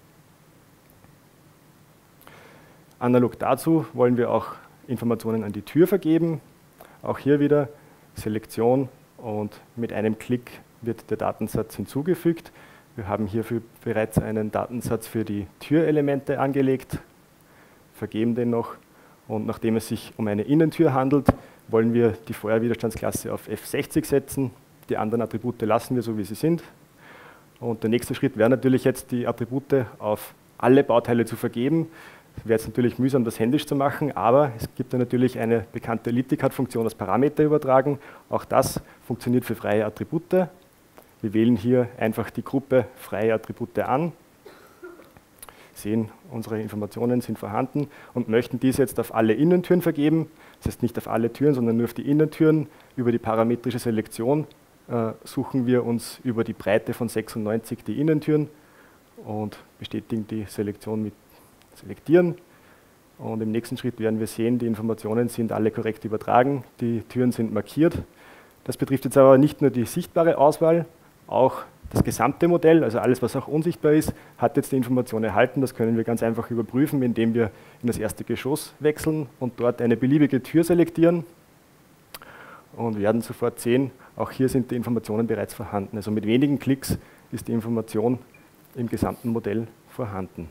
Analog dazu wollen wir auch Informationen an die Tür vergeben. Auch hier wieder Selektion und mit einem Klick wird der Datensatz hinzugefügt. Wir haben hierfür bereits einen Datensatz für die Türelemente angelegt, vergeben den noch Und nachdem es sich um eine Innentür handelt, wollen wir die Feuerwiderstandsklasse auf F60 setzen. Die anderen Attribute lassen wir so, wie sie sind. Und der nächste Schritt wäre natürlich jetzt, die Attribute auf alle Bauteile zu vergeben. Es wäre jetzt natürlich mühsam, das händisch zu machen, aber es gibt ja natürlich eine bekannte Elite-Card-Funktion als Parameter übertragen. Auch das funktioniert für freie Attribute. Wir wählen hier einfach die Gruppe freie Attribute an, sehen, unsere Informationen sind vorhanden und möchten diese jetzt auf alle Innentüren vergeben. Das heißt nicht auf alle Türen, sondern nur auf die Innentüren. Über die parametrische Selektion suchen wir uns über die Breite von 96 die Innentüren und bestätigen die Selektion mit Selektieren. Und im nächsten Schritt werden wir sehen, die Informationen sind alle korrekt übertragen, die Türen sind markiert. Das betrifft jetzt aber nicht nur die sichtbare Auswahl, auch das gesamte Modell, also alles, was auch unsichtbar ist, hat jetzt die Information erhalten. Das können wir ganz einfach überprüfen, indem wir in das erste Geschoss wechseln und dort eine beliebige Tür selektieren. Und werden sofort sehen, auch hier sind die Informationen bereits vorhanden. Also mit wenigen Klicks ist die Information im gesamten Modell vorhanden.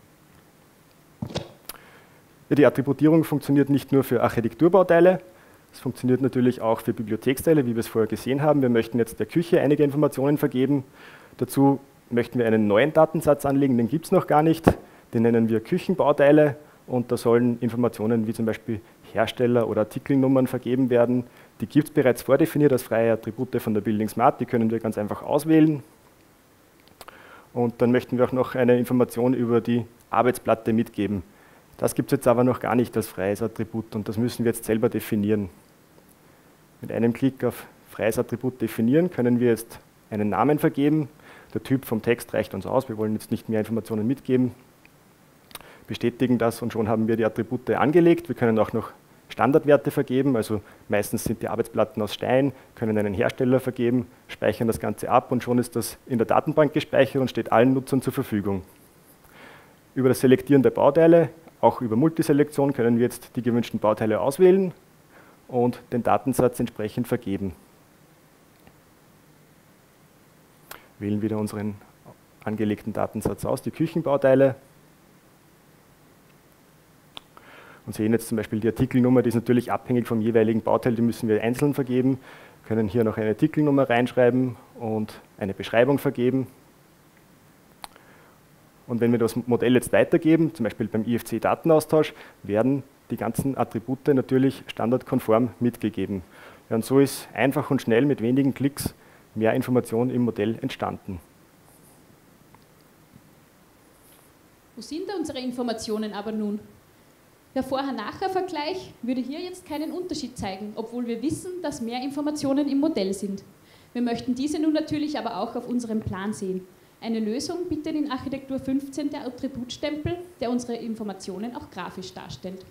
Ja, die Attributierung funktioniert nicht nur für Architekturbauteile, es funktioniert natürlich auch für Bibliotheksteile, wie wir es vorher gesehen haben. Wir möchten jetzt der Küche einige Informationen vergeben. Dazu möchten wir einen neuen Datensatz anlegen, den gibt es noch gar nicht. Den nennen wir Küchenbauteile und da sollen Informationen wie zum Beispiel Hersteller oder Artikelnummern vergeben werden. Die gibt es bereits vordefiniert als freie Attribute von der Building Smart, die können wir ganz einfach auswählen. Und dann möchten wir auch noch eine Information über die Arbeitsplatte mitgeben. Das gibt es jetzt aber noch gar nicht als freies Attribut und das müssen wir jetzt selber definieren. Mit einem Klick auf freies Attribut definieren können wir jetzt einen Namen vergeben. Der Typ vom Text reicht uns aus, wir wollen jetzt nicht mehr Informationen mitgeben. Bestätigen das und schon haben wir die Attribute angelegt. Wir können auch noch Standardwerte vergeben, also meistens sind die Arbeitsplatten aus Stein, können einen Hersteller vergeben, speichern das Ganze ab und schon ist das in der Datenbank gespeichert und steht allen Nutzern zur Verfügung. Über das Selektieren der Bauteile, auch über Multiselektion, können wir jetzt die gewünschten Bauteile auswählen und den Datensatz entsprechend vergeben. Wählen wieder unseren angelegten Datensatz aus, die Küchenbauteile. Und sehen jetzt zum Beispiel die Artikelnummer, die ist natürlich abhängig vom jeweiligen Bauteil, die müssen wir einzeln vergeben. Können hier noch eine Artikelnummer reinschreiben und eine Beschreibung vergeben. Und wenn wir das Modell jetzt weitergeben, zum Beispiel beim IFC-Datenaustausch, werden die ganzen Attribute natürlich standardkonform mitgegeben. Ja, und so ist einfach und schnell mit wenigen Klicks mehr Information im Modell entstanden. Wo sind da unsere Informationen aber nun? Der Vorher-Nachher-Vergleich würde hier jetzt keinen Unterschied zeigen, obwohl wir wissen, dass mehr Informationen im Modell sind. Wir möchten diese nun natürlich aber auch auf unserem Plan sehen. Eine Lösung bietet in Architektur 15 der Attributstempel, der unsere Informationen auch grafisch darstellt.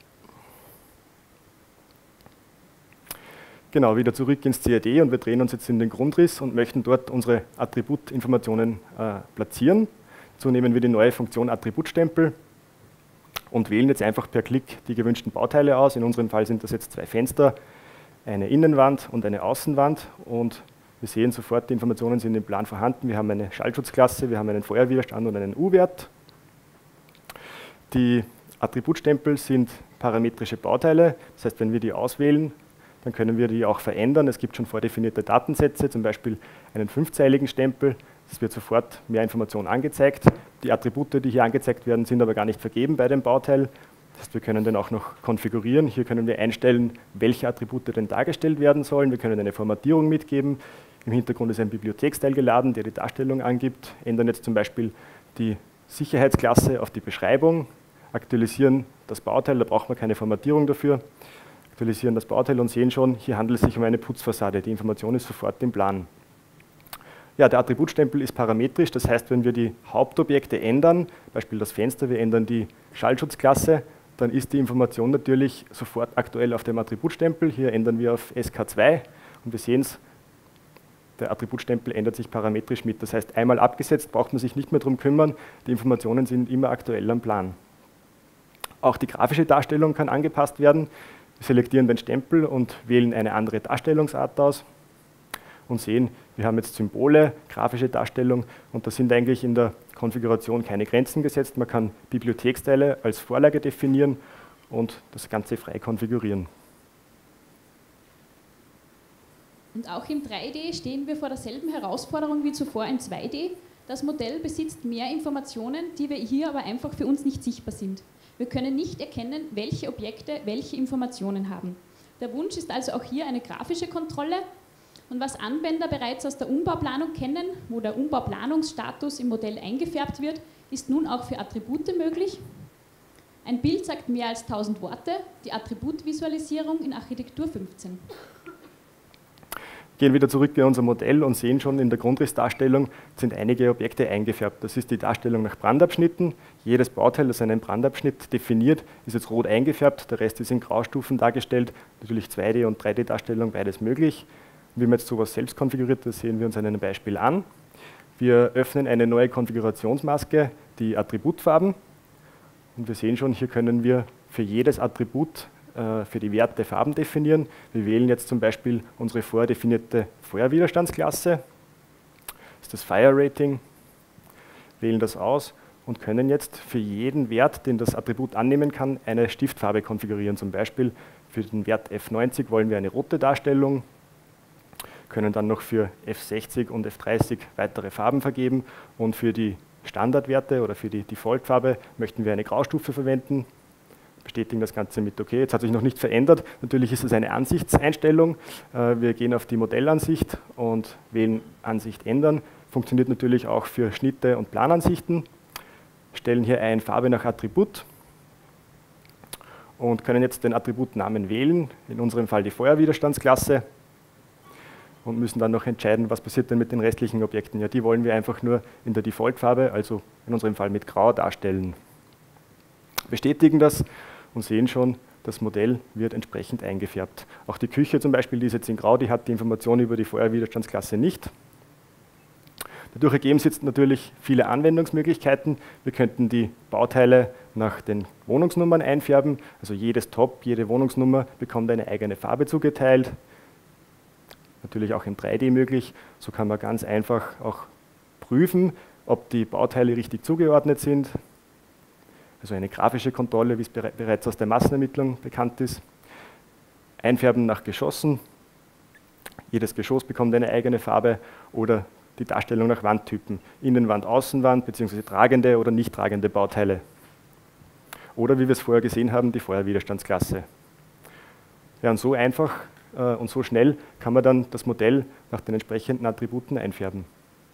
Genau, wieder zurück ins CAD und wir drehen uns jetzt in den Grundriss und möchten dort unsere Attributinformationen platzieren. Dazu nehmen wir die neue Funktion Attributstempel und wählen jetzt einfach per Klick die gewünschten Bauteile aus. In unserem Fall sind das jetzt 2 Fenster, eine Innenwand und eine Außenwand und wir sehen sofort, die Informationen sind im Plan vorhanden. Wir haben eine Schallschutzklasse, wir haben einen Feuerwiderstand und einen U-Wert. Die Attributstempel sind parametrische Bauteile, das heißt, wenn wir die auswählen, dann können wir die auch verändern. Es gibt schon vordefinierte Datensätze, zum Beispiel einen 5-zeiligen Stempel. Es wird sofort mehr Information angezeigt. Die Attribute, die hier angezeigt werden, sind aber gar nicht vergeben bei dem Bauteil. Das heißt, wir können den auch noch konfigurieren. Hier können wir einstellen, welche Attribute denn dargestellt werden sollen. Wir können eine Formatierung mitgeben. Im Hintergrund ist ein Bibliotheksteil geladen, der die Darstellung angibt. Ändern jetzt zum Beispiel die Sicherheitsklasse auf die Beschreibung. Aktualisieren das Bauteil, da braucht man keine Formatierung dafür. Aktualisieren das Bauteil und sehen schon, hier handelt es sich um eine Putzfassade. Die Information ist sofort im Plan. Ja, der Attributstempel ist parametrisch, das heißt, wenn wir die Hauptobjekte ändern, Beispiel das Fenster, wir ändern die Schallschutzklasse, dann ist die Information natürlich sofort aktuell auf dem Attributstempel. Hier ändern wir auf SK2 und wir sehen es, der Attributstempel ändert sich parametrisch mit. Das heißt, einmal abgesetzt, braucht man sich nicht mehr darum kümmern, die Informationen sind immer aktuell am Plan. Auch die grafische Darstellung kann angepasst werden. Wir selektieren den Stempel und wählen eine andere Darstellungsart aus und sehen, wir haben jetzt Symbole, grafische Darstellung und da sind eigentlich in der Konfiguration keine Grenzen gesetzt. Man kann Bibliotheksteile als Vorlage definieren und das Ganze frei konfigurieren. Und auch im 3D stehen wir vor derselben Herausforderung wie zuvor in 2D. Das Modell besitzt mehr Informationen, die wir hier aber einfach für uns nicht sichtbar sind. Wir können nicht erkennen, welche Objekte welche Informationen haben. Der Wunsch ist also auch hier eine grafische Kontrolle. Und was Anwender bereits aus der Umbauplanung kennen, wo der Umbauplanungsstatus im Modell eingefärbt wird, ist nun auch für Attribute möglich. Ein Bild sagt mehr als 1000 Worte, die Attributvisualisierung in Architektur 15. Gehen wieder zurück bei unserem Modell und sehen schon, in der Grundrissdarstellung sind einige Objekte eingefärbt. Das ist die Darstellung nach Brandabschnitten. Jedes Bauteil, das einen Brandabschnitt definiert, ist jetzt rot eingefärbt, der Rest ist in Graustufen dargestellt. Natürlich 2D- und 3D-Darstellung, beides möglich. Wie man jetzt sowas selbst konfiguriert, das sehen wir uns an einem Beispiel an. Wir öffnen eine neue Konfigurationsmaske, die Attributfarben. Und wir sehen schon, hier können wir für jedes Attribut für die Werte Farben definieren. Wir wählen jetzt zum Beispiel unsere vordefinierte Feuerwiderstandsklasse, das ist das Fire Rating, wählen das aus und können jetzt für jeden Wert, den das Attribut annehmen kann, eine Stiftfarbe konfigurieren. Zum Beispiel für den Wert F90 wollen wir eine rote Darstellung, können dann noch für F60 und F30 weitere Farben vergeben und für die Standardwerte oder für die Default-Farbe möchten wir eine Graustufe verwenden. Bestätigen das Ganze mit OK. Jetzt hat sich noch nicht verändert. Natürlich ist es eine Ansichtseinstellung. Wir gehen auf die Modellansicht und wählen Ansicht ändern. Funktioniert natürlich auch für Schnitte und Planansichten. Stellen hier ein Farbe nach Attribut und können jetzt den Attributnamen wählen, in unserem Fall die Feuerwiderstandsklasse, und müssen dann noch entscheiden, was passiert denn mit den restlichen Objekten. Ja, die wollen wir einfach nur in der Default-Farbe, also in unserem Fall mit Grau, darstellen. Bestätigen das und sehen schon, das Modell wird entsprechend eingefärbt. Auch die Küche zum Beispiel, die ist jetzt in Grau, die hat die Information über die Feuerwiderstandsklasse nicht. Dadurch ergeben sich jetzt natürlich viele Anwendungsmöglichkeiten. Wir könnten die Bauteile nach den Wohnungsnummern einfärben. Also jedes Top, jede Wohnungsnummer bekommt eine eigene Farbe zugeteilt. Natürlich auch im 3D möglich. So kann man ganz einfach auch prüfen, ob die Bauteile richtig zugeordnet sind. Also eine grafische Kontrolle, wie es bereits aus der Massenermittlung bekannt ist. Einfärben nach Geschossen. Jedes Geschoss bekommt eine eigene Farbe oder die Darstellung nach Wandtypen. Innenwand, Außenwand bzw. tragende oder nicht tragende Bauteile. Oder wie wir es vorher gesehen haben, die Feuerwiderstandsklasse. Ja, und so einfach und so schnell kann man dann das Modell nach den entsprechenden Attributen einfärben.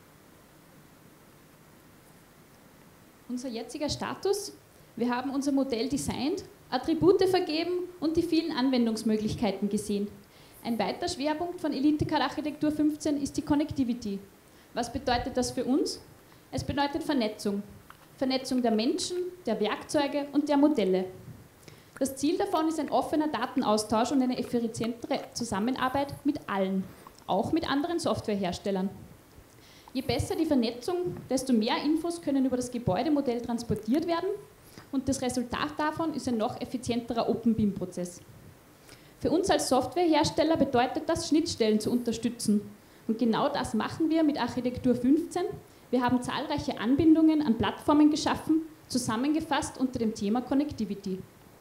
Unser jetziger Status: Wir haben unser Modell designt, Attribute vergeben und die vielen Anwendungsmöglichkeiten gesehen. Ein weiterer Schwerpunkt von EliteCAD Architektur 15 ist die Connectivity. Was bedeutet das für uns? Es bedeutet Vernetzung. Vernetzung der Menschen, der Werkzeuge und der Modelle. Das Ziel davon ist ein offener Datenaustausch und eine effizientere Zusammenarbeit mit allen, auch mit anderen Softwareherstellern. Je besser die Vernetzung, desto mehr Infos können über das Gebäudemodell transportiert werden und das Resultat davon ist ein noch effizienterer Open-BIM-Prozess. Für uns als Softwarehersteller bedeutet das, Schnittstellen zu unterstützen. Und genau das machen wir mit Architektur 15. Wir haben zahlreiche Anbindungen an Plattformen geschaffen, zusammengefasst unter dem Thema Connectivity.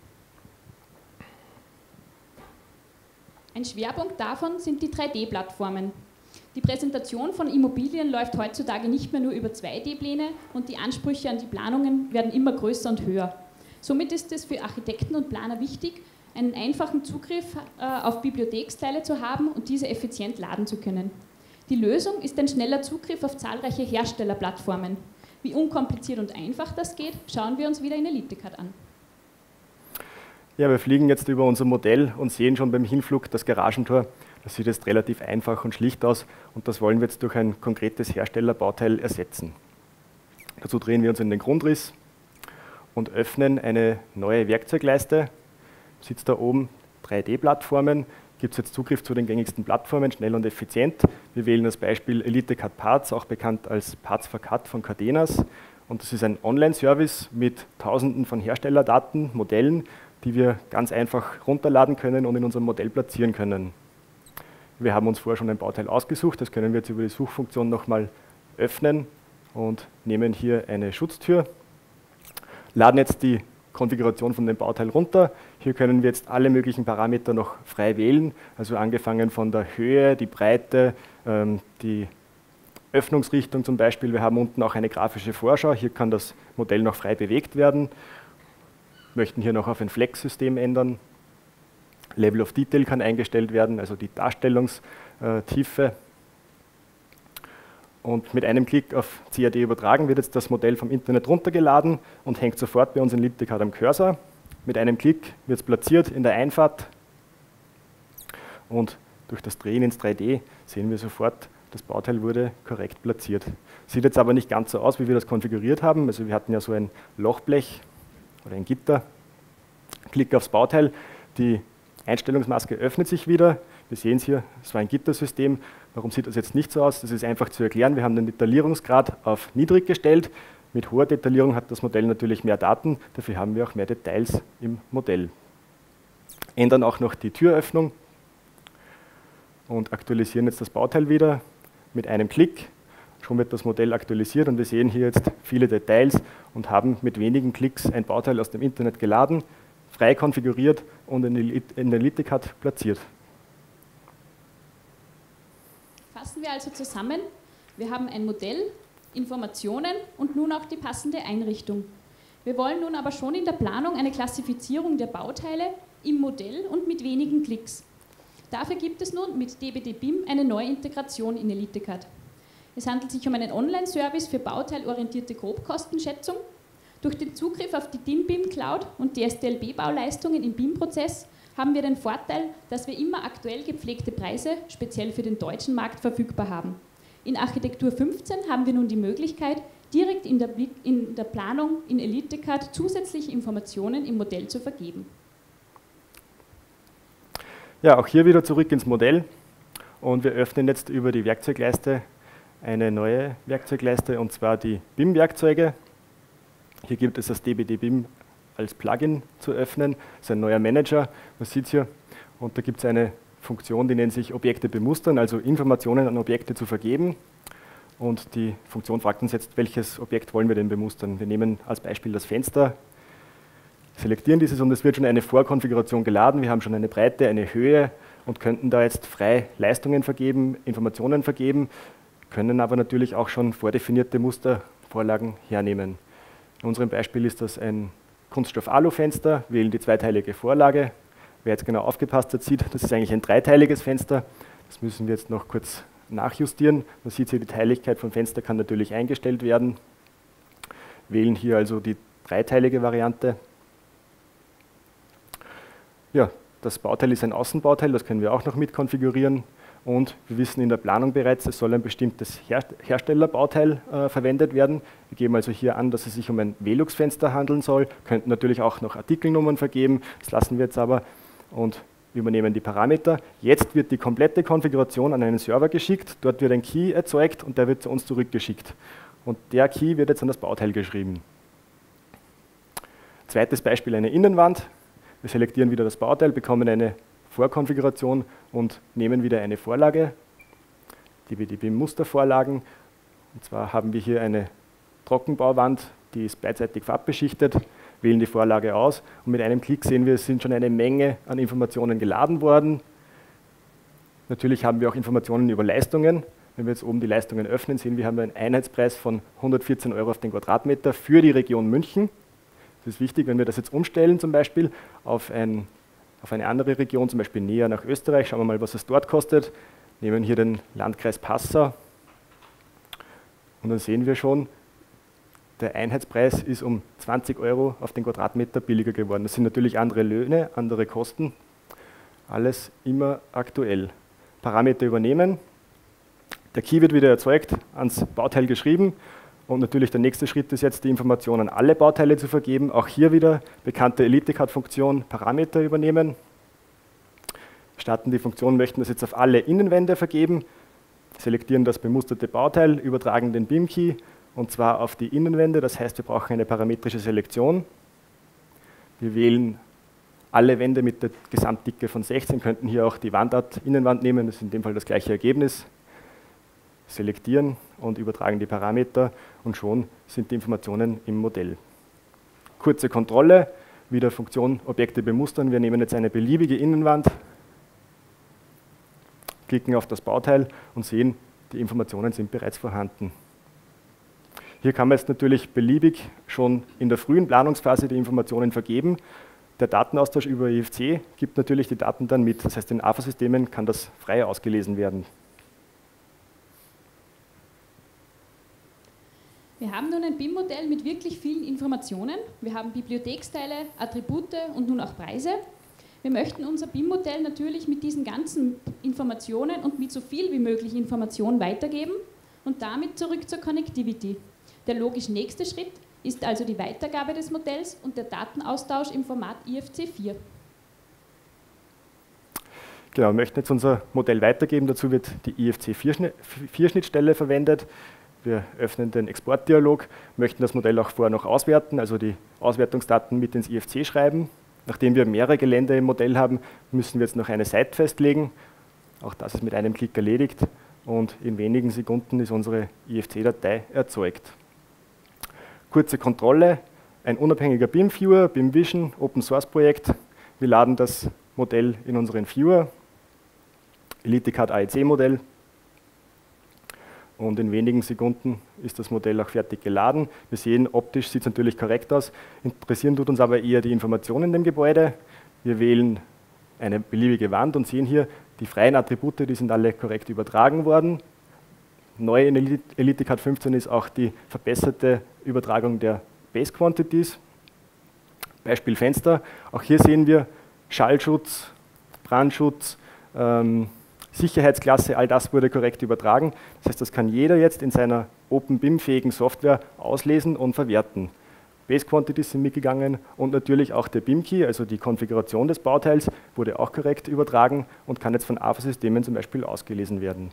Ein Schwerpunkt davon sind die 3D-Plattformen. Die Präsentation von Immobilien läuft heutzutage nicht mehr nur über 2D-Pläne und die Ansprüche an die Planungen werden immer größer und höher. Somit ist es für Architekten und Planer wichtig, einen einfachen Zugriff auf Bibliotheksteile zu haben und diese effizient laden zu können. Die Lösung ist ein schneller Zugriff auf zahlreiche Herstellerplattformen. Wie unkompliziert und einfach das geht, schauen wir uns wieder in EliteCAD an. Ja, wir fliegen jetzt über unser Modell und sehen schon beim Hinflug das Garagentor. Das sieht jetzt relativ einfach und schlicht aus und das wollen wir jetzt durch ein konkretes Herstellerbauteil ersetzen. Dazu drehen wir uns in den Grundriss und öffnen eine neue Werkzeugleiste. Sitzt da oben 3D-Plattformen, gibt es jetzt Zugriff zu den gängigsten Plattformen, schnell und effizient. Wir wählen das Beispiel EliteCAD Parts, auch bekannt als Parts for CAD von Cadenas. Und das ist ein Online-Service mit Tausenden von Herstellerdaten, Modellen, die wir ganz einfach runterladen können und in unserem Modell platzieren können. Wir haben uns vorher schon ein Bauteil ausgesucht, das können wir jetzt über die Suchfunktion nochmal öffnen und nehmen hier eine Schutztür, laden jetzt die Konfiguration von dem Bauteil runter. Hier können wir jetzt alle möglichen Parameter noch frei wählen, also angefangen von der Höhe, die Breite, die Öffnungsrichtung zum Beispiel. Wir haben unten auch eine grafische Vorschau. Hier kann das Modell noch frei bewegt werden. Wir möchten hier noch auf ein Flex-System ändern. Level of Detail kann eingestellt werden, also die Darstellungstiefe. Und mit einem Klick auf CAD übertragen wird jetzt das Modell vom Internet runtergeladen und hängt sofort bei uns in LibDeCAD am Cursor. Mit einem Klick wird es platziert in der Einfahrt und durch das Drehen ins 3D sehen wir sofort, das Bauteil wurde korrekt platziert. Sieht jetzt aber nicht ganz so aus, wie wir das konfiguriert haben. Also wir hatten ja so ein Lochblech oder ein Gitter. Klick aufs Bauteil, die Einstellungsmaske öffnet sich wieder. Wir sehen es hier, es war ein Gittersystem. Warum sieht das jetzt nicht so aus? Das ist einfach zu erklären. Wir haben den Detaillierungsgrad auf niedrig gestellt. Mit hoher Detaillierung hat das Modell natürlich mehr Daten. Dafür haben wir auch mehr Details im Modell. Ändern auch noch die Türöffnung und aktualisieren jetzt das Bauteil wieder mit einem Klick. Schon wird das Modell aktualisiert und wir sehen hier jetzt viele Details und haben mit wenigen Klicks ein Bauteil aus dem Internet geladen, frei konfiguriert und in der LibDeCAD platziert. Fassen wir also zusammen, wir haben ein Modell, Informationen und nun auch die passende Einrichtung. Wir wollen nun aber schon in der Planung eine Klassifizierung der Bauteile im Modell und mit wenigen Klicks. Dafür gibt es nun mit DBD-BIM eine neue Integration in LibDeCAD. Es handelt sich um einen Online-Service für bauteilorientierte Grobkostenschätzung. Durch den Zugriff auf die DIN-BIM Cloud und die STLB-Bauleistungen im BIM-Prozess haben wir den Vorteil, dass wir immer aktuell gepflegte Preise, speziell für den deutschen Markt, verfügbar haben. In Architektur 15 haben wir nun die Möglichkeit, direkt in der Planung in LibDeCAD zusätzliche Informationen im Modell zu vergeben. Ja, auch hier wieder zurück ins Modell und wir öffnen jetzt über die Werkzeugleiste eine neue Werkzeugleiste und zwar die BIM-Werkzeuge. Hier gibt es das DBD-BIM als Plugin zu öffnen. Das ist ein neuer Manager, man sieht es hier. Und da gibt es eine Funktion, die nennt sich Objekte bemustern, also Informationen an Objekte zu vergeben. Und die Funktion fragt uns jetzt, welches Objekt wollen wir denn bemustern. Wir nehmen als Beispiel das Fenster, selektieren dieses und es wird schon eine Vorkonfiguration geladen. Wir haben schon eine Breite, eine Höhe und könnten da jetzt frei Leistungen vergeben, Informationen vergeben, können aber natürlich auch schon vordefinierte Mustervorlagen hernehmen. In unserem Beispiel ist das ein Kunststoff-Alu-Fenster, wählen die zweiteilige Vorlage. Wer jetzt genau aufgepasst hat, sieht, das ist eigentlich ein dreiteiliges Fenster. Das müssen wir jetzt noch kurz nachjustieren. Man sieht hier, die Teiligkeit vom Fenster kann natürlich eingestellt werden. Wählen hier also die dreiteilige Variante. Ja, das Bauteil ist ein Außenbauteil, das können wir auch noch mit konfigurieren. Und wir wissen in der Planung bereits, es soll ein bestimmtes Herstellerbauteil verwendet werden. Wir geben also hier an, dass es sich um ein Velux-Fenster handeln soll. Könnten natürlich auch noch Artikelnummern vergeben, das lassen wir jetzt aber und übernehmen die Parameter. Jetzt wird die komplette Konfiguration an einen Server geschickt, dort wird ein Key erzeugt und der wird zu uns zurückgeschickt. Und der Key wird jetzt an das Bauteil geschrieben. Zweites Beispiel, eine Innenwand. Wir selektieren wieder das Bauteil, bekommen eine Vorkonfiguration und nehmen wieder eine Vorlage, die BIM-Mustervorlagen. Und zwar haben wir hier eine Trockenbauwand, die ist beidseitig farbbeschichtet, wählen die Vorlage aus und mit einem Klick sehen wir, es sind schon eine Menge an Informationen geladen worden. Natürlich haben wir auch Informationen über Leistungen. Wenn wir jetzt oben die Leistungen öffnen, sehen wir, haben einen Einheitspreis von 114 € auf den Quadratmeter für die Region München. Das ist wichtig, wenn wir das jetzt umstellen zum Beispiel auf eine andere Region, zum Beispiel näher nach Österreich. Schauen wir mal, was es dort kostet. Nehmen hier den Landkreis Passau und dann sehen wir schon, der Einheitspreis ist um 20 € auf den Quadratmeter billiger geworden. Das sind natürlich andere Löhne, andere Kosten, alles immer aktuell. Parameter übernehmen, der Key wird wieder erzeugt, ans Bauteil geschrieben und natürlich der nächste Schritt ist jetzt, die Informationen an alle Bauteile zu vergeben. Auch hier wieder bekannte LibDeCAD-Funktion Parameter übernehmen. Starten die Funktion, möchten das jetzt auf alle Innenwände vergeben, selektieren das bemusterte Bauteil, übertragen den BIM-Key und zwar auf die Innenwände, das heißt, wir brauchen eine parametrische Selektion. Wir wählen alle Wände mit der Gesamtdicke von 16, könnten hier auch die Wandart Innenwand nehmen, das ist in dem Fall das gleiche Ergebnis. Selektieren und übertragen die Parameter und schon sind die Informationen im Modell. Kurze Kontrolle, wieder Funktion Objekte bemustern. Wir nehmen jetzt eine beliebige Innenwand, klicken auf das Bauteil und sehen, die Informationen sind bereits vorhanden. Hier kann man jetzt natürlich beliebig schon in der frühen Planungsphase die Informationen vergeben. Der Datenaustausch über IFC gibt natürlich die Daten dann mit. Das heißt, in AFA-Systemen kann das frei ausgelesen werden. Wir haben nun ein BIM-Modell mit wirklich vielen Informationen. Wir haben Bibliotheksteile, Attribute und nun auch Preise. Wir möchten unser BIM-Modell natürlich mit diesen ganzen Informationen und mit so viel wie möglich Information weitergeben und damit zurück zur Connectivity. Der logisch nächste Schritt ist also die Weitergabe des Modells und der Datenaustausch im Format IFC4. Genau, wir möchten jetzt unser Modell weitergeben. Dazu wird die IFC4-Schnittstelle verwendet. Wir öffnen den Exportdialog, möchten das Modell auch vorher noch auswerten, also die Auswertungsdaten mit ins IFC schreiben. Nachdem wir mehrere Gelände im Modell haben, müssen wir jetzt noch eine Site festlegen. Auch das ist mit einem Klick erledigt und in wenigen Sekunden ist unsere IFC-Datei erzeugt. Kurze Kontrolle, ein unabhängiger BIM-Viewer, BIM Vision, Open-Source-Projekt. Wir laden das Modell in unseren Viewer, EliteCAD AEC-Modell. Und in wenigen Sekunden ist das Modell auch fertig geladen. Wir sehen, optisch sieht es natürlich korrekt aus. Interessieren tut uns aber eher die Informationen in dem Gebäude. Wir wählen eine beliebige Wand und sehen hier, die freien Attribute, die sind alle korrekt übertragen worden. Neu in EliteCAD 15 ist auch die verbesserte Übertragung der Base Quantities. Beispiel Fenster. Auch hier sehen wir Schallschutz, Brandschutz, Sicherheitsklasse, all das wurde korrekt übertragen. Das heißt, das kann jeder jetzt in seiner OpenBIM-fähigen Software auslesen und verwerten. Base Quantities sind mitgegangen und natürlich auch der BIM-Key, also die Konfiguration des Bauteils, wurde auch korrekt übertragen und kann jetzt von AFA-Systemen zum Beispiel ausgelesen werden.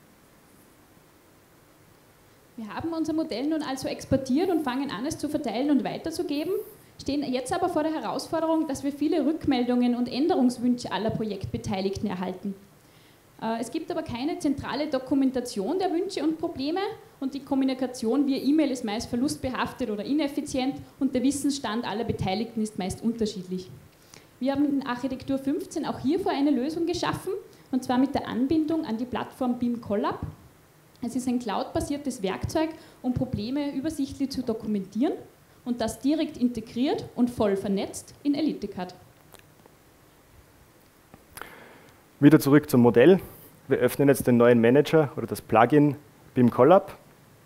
Wir haben unser Modell nun also exportiert und fangen an, es zu verteilen und weiterzugeben, stehen jetzt aber vor der Herausforderung, dass wir viele Rückmeldungen und Änderungswünsche aller Projektbeteiligten erhalten. Es gibt aber keine zentrale Dokumentation der Wünsche und Probleme und die Kommunikation via E-Mail ist meist verlustbehaftet oder ineffizient und der Wissensstand aller Beteiligten ist meist unterschiedlich. Wir haben in Architektur 15 auch hierfür eine Lösung geschaffen und zwar mit der Anbindung an die Plattform BIM Collab. Es ist ein cloud-basiertes Werkzeug, um Probleme übersichtlich zu dokumentieren und das direkt integriert und voll vernetzt in EliteCAD. Wieder zurück zum Modell. Wir öffnen jetzt den neuen Manager oder das Plugin BIM Collab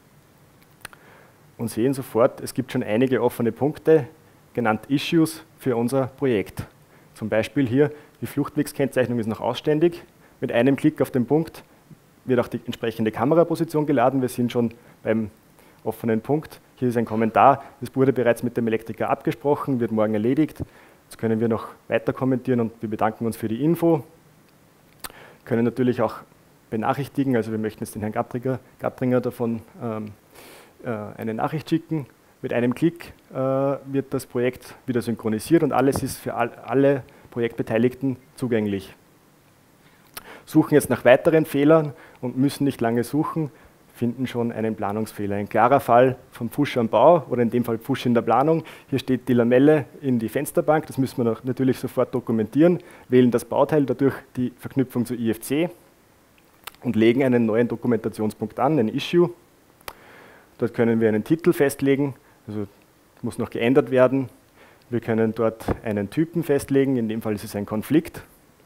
und sehen sofort, es gibt schon einige offene Punkte, genannt Issues für unser Projekt. Zum Beispiel hier, die Fluchtwegskennzeichnung ist noch ausständig. Mit einem Klick auf den Punkt wird auch die entsprechende Kameraposition geladen. Wir sind schon beim offenen Punkt. Hier ist ein Kommentar, das wurde bereits mit dem Elektriker abgesprochen, wird morgen erledigt. Jetzt können wir noch weiter kommentieren und wir bedanken uns für die Info. Können natürlich auch benachrichtigen, also wir möchten jetzt den Herrn Gattringer davon eine Nachricht schicken. Mit einem Klick wird das Projekt wieder synchronisiert und alles ist für alle Projektbeteiligten zugänglich. Suchen jetzt nach weiteren Fehlern und müssen nicht lange suchen, finden schon einen Planungsfehler. Ein klarer Fall vom Pfusch am Bau oder in dem Fall Pfusch in der Planung. Hier steht die Lamelle in die Fensterbank, das müssen wir natürlich sofort dokumentieren, wählen das Bauteil, dadurch die Verknüpfung zu IFC und legen einen neuen Dokumentationspunkt an, ein Issue. Dort können wir einen Titel festlegen, also muss noch geändert werden. Wir können dort einen Typen festlegen, in dem Fall ist es ein Konflikt.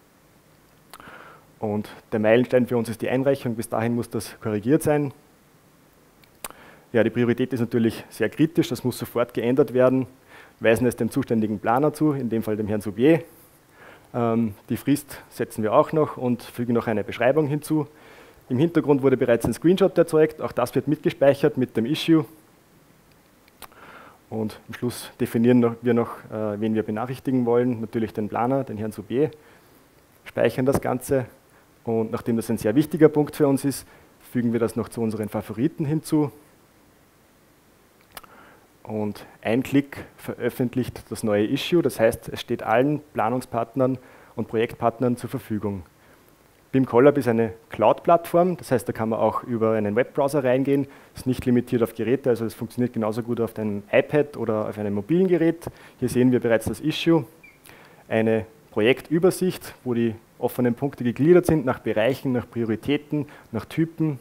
Und der Meilenstein für uns ist die Einreichung, bis dahin muss das korrigiert sein. Ja, die Priorität ist natürlich sehr kritisch, das muss sofort geändert werden. Weisen es dem zuständigen Planer zu, in dem Fall dem Herrn Soubier. Die Frist setzen wir auch noch und fügen noch eine Beschreibung hinzu. Im Hintergrund wurde bereits ein Screenshot erzeugt, auch das wird mitgespeichert mit dem Issue. Und am Schluss definieren wir noch, wen wir benachrichtigen wollen, natürlich den Planer, den Herrn Soubier, speichern das Ganze. Und nachdem das ein sehr wichtiger Punkt für uns ist, fügen wir das noch zu unseren Favoriten hinzu. Und ein Klick veröffentlicht das neue Issue, das heißt, es steht allen Planungspartnern und Projektpartnern zur Verfügung. BIM-Collab ist eine Cloud-Plattform, das heißt, da kann man auch über einen Webbrowser reingehen, ist nicht limitiert auf Geräte, also es funktioniert genauso gut auf einem iPad oder auf einem mobilen Gerät. Hier sehen wir bereits das Issue, eine Projektübersicht, wo die offenen Punkte gegliedert sind nach Bereichen, nach Prioritäten, nach Typen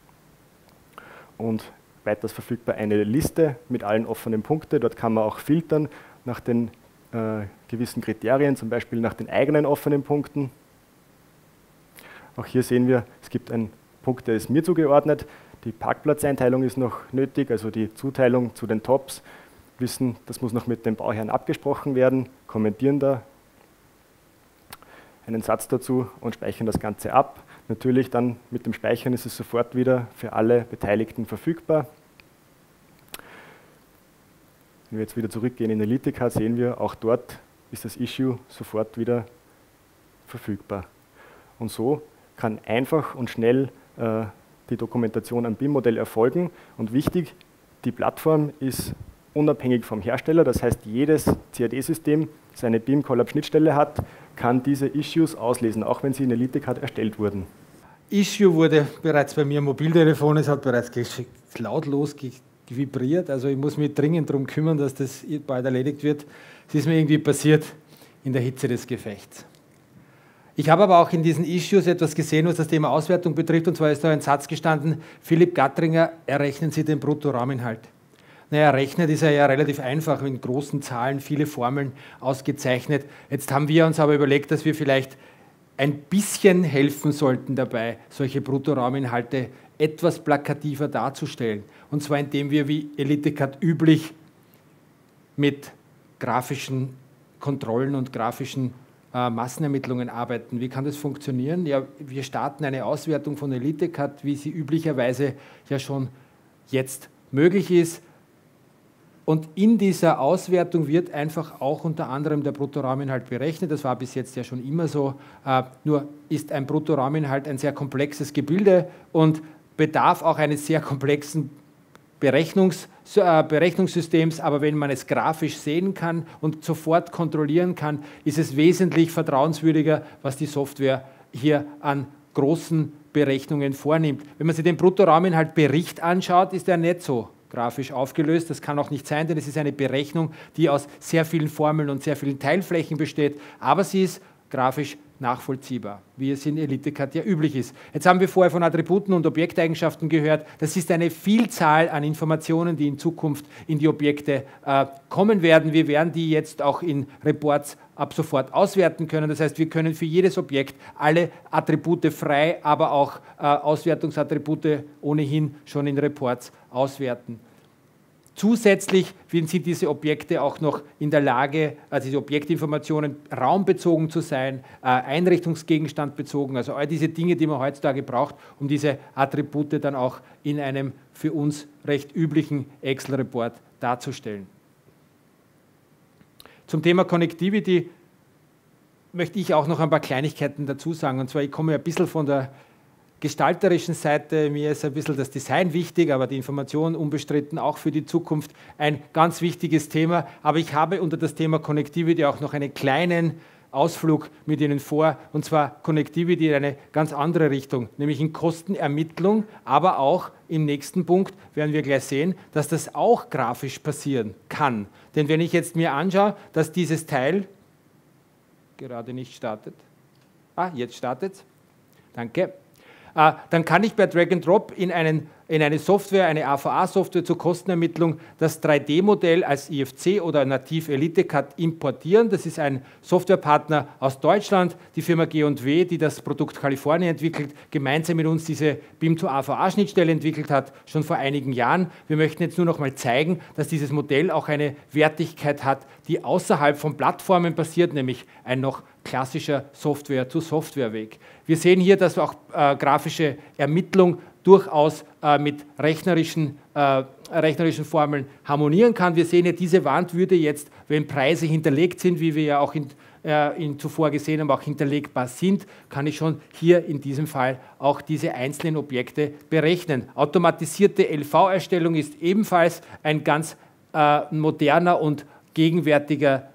und weiters verfügbar eine Liste mit allen offenen Punkten. Dort kann man auch filtern nach den gewissen Kriterien, zum Beispiel nach den eigenen offenen Punkten. Auch hier sehen wir, es gibt einen Punkt, der ist mir zugeordnet. Die Parkplatzeinteilung ist noch nötig, also die Zuteilung zu den Tops. Wissen, das muss noch mit dem Bauherrn abgesprochen werden, kommentieren da einen Satz dazu und speichern das Ganze ab. Natürlich dann mit dem Speichern ist es sofort wieder für alle Beteiligten verfügbar. Wenn wir jetzt wieder zurückgehen in EliteCAD, sehen wir, auch dort ist das Issue sofort wieder verfügbar. Und so kann einfach und schnell die Dokumentation am BIM-Modell erfolgen. Und wichtig, die Plattform ist unabhängig vom Hersteller, das heißt, jedes CAD-System, das eine BIM-Collab-Schnittstelle hat, kann diese Issues auslesen, auch wenn sie in EliteCAD erstellt wurden. Issue wurde bereits bei mir am Mobiltelefon, es hat bereits lautlos vibriert, also ich muss mich dringend darum kümmern, dass das bald erledigt wird. Es ist mir irgendwie passiert in der Hitze des Gefechts. Ich habe aber auch in diesen Issues etwas gesehen, was das Thema Auswertung betrifft, und zwar ist da ein Satz gestanden: Philipp Gattringer, errechnen Sie den Bruttorauminhalt. Naja, rechnet ist ja relativ einfach, in großen Zahlen, viele Formeln ausgezeichnet. Jetzt haben wir uns aber überlegt, dass wir vielleicht ein bisschen helfen sollten dabei, solche Bruttorauminhalte etwas plakativer darzustellen. Und zwar indem wir wie EliteCAD üblich mit grafischen Kontrollen und grafischen Massenermittlungen arbeiten. Wie kann das funktionieren? Ja, wir starten eine Auswertung von EliteCAD, wie sie üblicherweise ja schon jetzt möglich ist. Und in dieser Auswertung wird einfach auch unter anderem der Bruttorauminhalt berechnet. Das war bis jetzt ja schon immer so. Nur ist ein Bruttorauminhalt ein sehr komplexes Gebilde und bedarf auch eines sehr komplexen Berechnungssystems, aber wenn man es grafisch sehen kann und sofort kontrollieren kann, ist es wesentlich vertrauenswürdiger, was die Software hier an großen Berechnungen vornimmt. Wenn man sich den Bruttorauminhalt-Bericht anschaut, ist er nicht so grafisch aufgelöst. Das kann auch nicht sein, denn es ist eine Berechnung, die aus sehr vielen Formeln und sehr vielen Teilflächen besteht, aber sie ist grafisch nachvollziehbar, wie es in EliteCAD ja üblich ist. Jetzt haben wir vorher von Attributen und Objekteigenschaften gehört. Das ist eine Vielzahl an Informationen, die in Zukunft in die Objekte kommen werden. Wir werden die jetzt auch in Reports ab sofort auswerten können. Das heißt, wir können für jedes Objekt alle Attribute frei, aber auch Auswertungsattribute ohnehin schon in Reports auswerten. Zusätzlich sind diese Objekte auch noch in der Lage, also diese Objektinformationen raumbezogen zu sein, einrichtungsgegenstandbezogen, also all diese Dinge, die man heutzutage braucht, um diese Attribute dann auch in einem für uns recht üblichen Excel-Report darzustellen. Zum Thema Connectivity möchte ich auch noch ein paar Kleinigkeiten dazu sagen. Und zwar, ich komme ein bisschen von der gestalterischen Seite, mir ist ein bisschen das Design wichtig, aber die Information unbestritten auch für die Zukunft ein ganz wichtiges Thema. Aber ich habe unter das Thema Connectivity auch noch einen kleinen Ausflug mit Ihnen vor, und zwar Connectivity in eine ganz andere Richtung, nämlich in Kostenermittlung, aber auch im nächsten Punkt werden wir gleich sehen, dass das auch grafisch passieren kann. Denn wenn ich jetzt mir anschaue, dass dieses Teil gerade nicht startet, jetzt startet es, danke, dann kann ich per Drag and Drop in eine Software, eine AVA-Software zur Kostenermittlung, das 3D-Modell als IFC oder nativ EliteCAD importieren. Das ist ein Softwarepartner aus Deutschland, die Firma G&W, die das Produkt Kalifornien entwickelt, gemeinsam mit uns diese BIM to AVA-Schnittstelle entwickelt hat, schon vor einigen Jahren. Wir möchten jetzt nur noch mal zeigen, dass dieses Modell auch eine Wertigkeit hat, die außerhalb von Plattformen passiert, nämlich ein noch klassischer Software-to-Software-Weg. Wir sehen hier, dass auch grafische Ermittlung durchaus mit rechnerischen Formeln harmonieren kann. Wir sehen ja, diese Wand würde jetzt, wenn Preise hinterlegt sind, wie wir ja auch zuvor gesehen haben, auch hinterlegbar sind, kann ich schon hier in diesem Fall auch diese einzelnen Objekte berechnen. Automatisierte LV-Erstellung ist ebenfalls ein ganz moderner und gegenwärtiger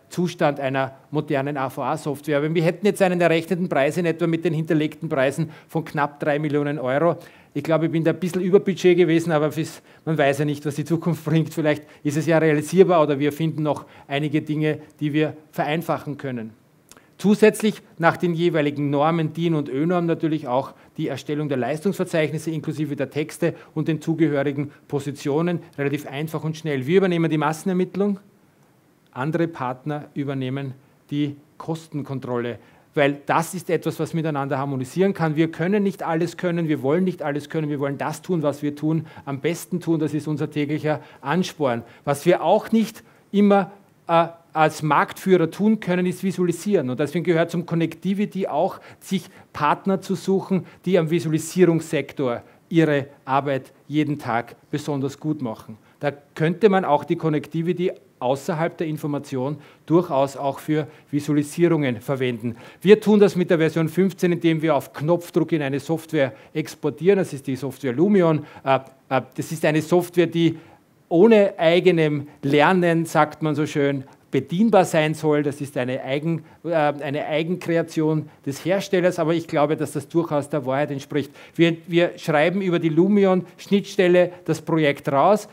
Zustand einer modernen AVA-Software. Aber wir hätten jetzt einen errechneten Preis in etwa mit den hinterlegten Preisen von knapp 3 Millionen Euro. Ich glaube, ich bin da ein bisschen über Budget gewesen, aber man weiß ja nicht, was die Zukunft bringt. Vielleicht ist es ja realisierbar oder wir finden noch einige Dinge, die wir vereinfachen können. Zusätzlich nach den jeweiligen Normen, DIN und ÖNorm natürlich auch die Erstellung der Leistungsverzeichnisse inklusive der Texte und den zugehörigen Positionen, relativ einfach und schnell. Wir übernehmen die Massenermittlung, andere Partner übernehmen die Kostenkontrolle, weil das ist etwas, was miteinander harmonisieren kann. Wir können nicht alles können, wir wollen nicht alles können, wir wollen das tun, was wir tun, am besten tun, das ist unser täglicher Ansporn. Was wir auch nicht immer als Marktführer tun können, ist visualisieren. Und deswegen gehört zum Connectivity auch, sich Partner zu suchen, die am Visualisierungssektor ihre Arbeit jeden Tag besonders gut machen. Da könnte man auch die Connectivity außerhalb der Information durchaus auch für Visualisierungen verwenden. Wir tun das mit der Version 15, indem wir auf Knopfdruck in eine Software exportieren. Das ist die Software Lumion. Das ist eine Software, die ohne eigenem Lernen, sagt man so schön, bedienbar sein soll. Das ist eine Eigenkreation des Herstellers, aber ich glaube, dass das durchaus der Wahrheit entspricht. Wir schreiben über die Lumion-Schnittstelle das Projekt raus.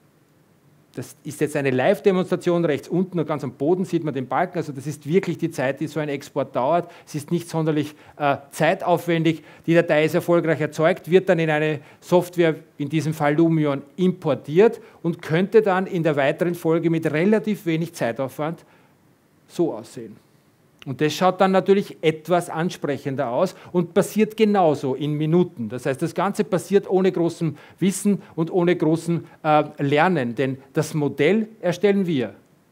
Das ist jetzt eine Live-Demonstration, rechts unten, ganz am Boden sieht man den Balken, also das ist wirklich die Zeit, die so ein Export dauert. Es ist nicht sonderlich zeitaufwendig, die Datei ist erfolgreich erzeugt, wird dann in eine Software, in diesem Fall Lumion, importiert und könnte dann in der weiteren Folge mit relativ wenig Zeitaufwand so aussehen. Und das schaut dann natürlich etwas ansprechender aus und passiert genauso in Minuten. Das heißt, das Ganze passiert ohne großem Wissen und ohne großem Lernen, denn das Modell erstellen wir.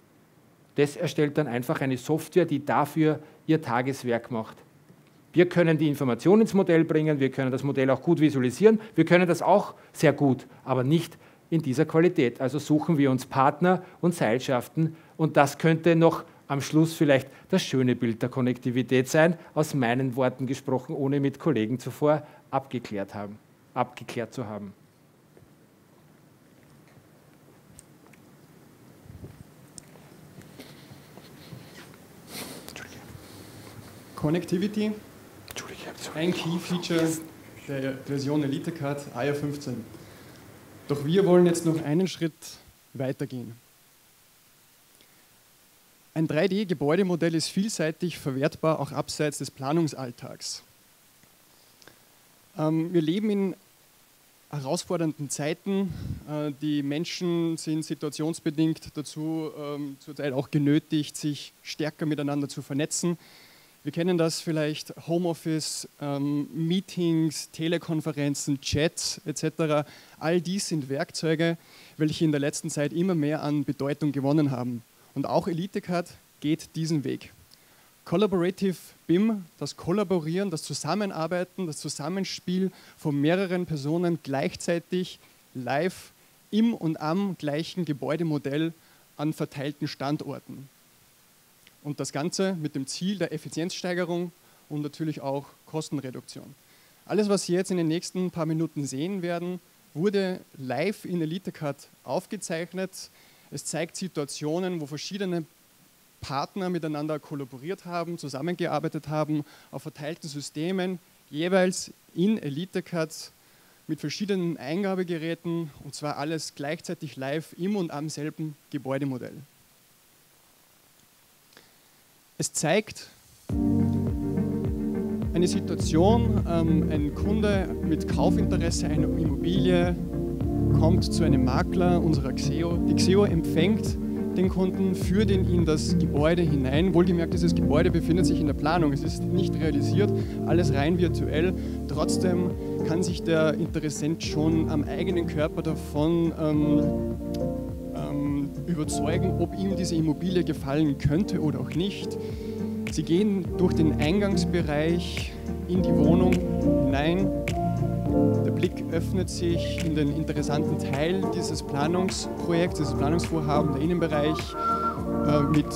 Das erstellt dann einfach eine Software, die dafür ihr Tageswerk macht. Wir können die Information ins Modell bringen, wir können das Modell auch gut visualisieren, wir können das auch sehr gut, aber nicht in dieser Qualität. Also suchen wir uns Partner und Seilschaften und das könnte noch am Schluss vielleicht das schöne Bild der Konnektivität sein, aus meinen Worten gesprochen, ohne mit Kollegen zuvor abgeklärt zu haben. Connectivity, ein Key-Feature der Version EliteCAD AR15. Doch wir wollen jetzt noch einen Schritt weitergehen. Ein 3D-Gebäudemodell ist vielseitig verwertbar, auch abseits des Planungsalltags. Wir leben in herausfordernden Zeiten. Die Menschen sind situationsbedingt dazu zurzeit auch genötigt, sich stärker miteinander zu vernetzen. Wir kennen das vielleicht, Homeoffice, Meetings, Telekonferenzen, Chats etc. All dies sind Werkzeuge, welche in der letzten Zeit immer mehr an Bedeutung gewonnen haben. Und auch EliteCAD geht diesen Weg. Collaborative BIM, das Kollaborieren, das Zusammenarbeiten, das Zusammenspiel von mehreren Personen gleichzeitig live im und am gleichen Gebäudemodell an verteilten Standorten. Und das Ganze mit dem Ziel der Effizienzsteigerung und natürlich auch Kostenreduktion. Alles, was Sie jetzt in den nächsten paar Minuten sehen werden, wurde live in EliteCAD aufgezeichnet. Es zeigt Situationen, wo verschiedene Partner miteinander kollaboriert haben, zusammengearbeitet haben, auf verteilten Systemen, jeweils in EliteCAD mit verschiedenen Eingabegeräten, und zwar alles gleichzeitig live im und am selben Gebäudemodell. Es zeigt eine Situation, ein Kunde mit Kaufinteresse einer Immobilie kommt zu einem Makler unserer Xeo. Die Xeo empfängt den Kunden, führt ihn in das Gebäude hinein. Wohlgemerkt, dieses Gebäude befindet sich in der Planung, es ist nicht realisiert, alles rein virtuell. Trotzdem kann sich der Interessent schon am eigenen Körper davon überzeugen, ob ihm diese Immobilie gefallen könnte oder auch nicht. Sie gehen durch den Eingangsbereich in die Wohnung hinein. Der Blick öffnet sich in den interessanten Teil dieses Planungsprojekts, dieses Planungsvorhabens, der Innenbereich mit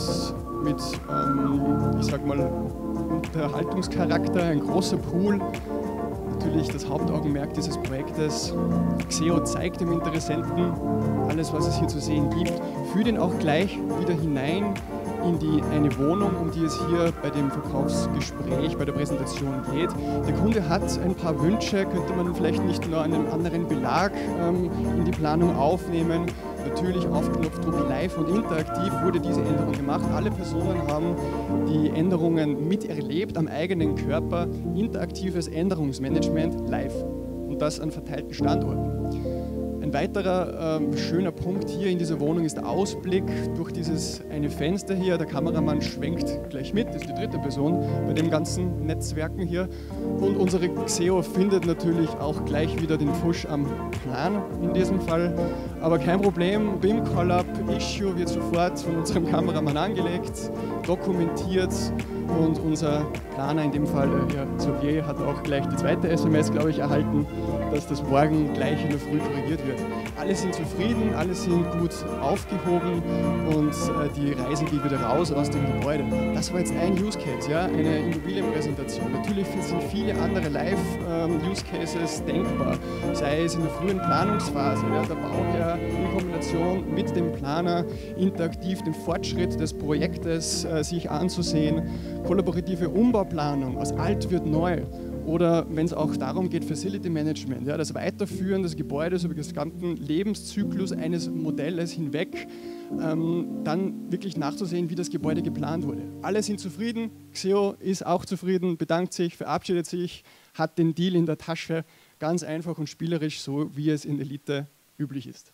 ich sag mal, Unterhaltungscharakter, ein großer Pool. Natürlich das Hauptaugenmerk dieses Projektes. Xeo zeigt dem Interessenten alles, was es hier zu sehen gibt, führt ihn auch gleich wieder hinein in die eine Wohnung, um die es hier bei dem Verkaufsgespräch, bei der Präsentation geht. Der Kunde hat ein paar Wünsche, könnte man vielleicht nicht nur einen anderen Belag in die Planung aufnehmen. Natürlich auf Knopfdruck live und interaktiv wurde diese Änderung gemacht. Alle Personen haben die Änderungen miterlebt am eigenen Körper. Interaktives Änderungsmanagement live und das an verteilten Standorten. Ein weiterer schöner Punkt hier in dieser Wohnung ist der Ausblick durch dieses eine Fenster hier. Der Kameramann schwenkt gleich mit, ist die dritte Person bei den ganzen Netzwerken hier. Und unsere Xeo findet natürlich auch gleich wieder den Fusch am Plan in diesem Fall. Aber kein Problem, BIM Collab Issue wird sofort von unserem Kameramann angelegt, dokumentiert und unser Planer, in dem Fall Herr Xavier, hat auch gleich die zweite SMS, glaube ich, erhalten, dass das morgen gleich in der Früh korrigiert wird. Alle sind zufrieden, alle sind gut aufgehoben und die Reise geht wieder raus aus dem Gebäude. Das war jetzt ein Use Case, ja, eine Immobilienpräsentation. Natürlich sind viele andere Live-Use Cases denkbar, sei es in der frühen Planungsphase, ja, der Bauherr in Kombination mit dem Planer interaktiv den Fortschritt des Projektes sich anzusehen, kollaborative Umbauplanung, aus alt wird neu. Oder wenn es auch darum geht, Facility Management, ja, das Weiterführen des Gebäudes über den gesamten Lebenszyklus eines Modells hinweg, dann wirklich nachzusehen, wie das Gebäude geplant wurde. Alle sind zufrieden, Xeo ist auch zufrieden, bedankt sich, verabschiedet sich, hat den Deal in der Tasche, ganz einfach und spielerisch, so wie es in Elite üblich ist.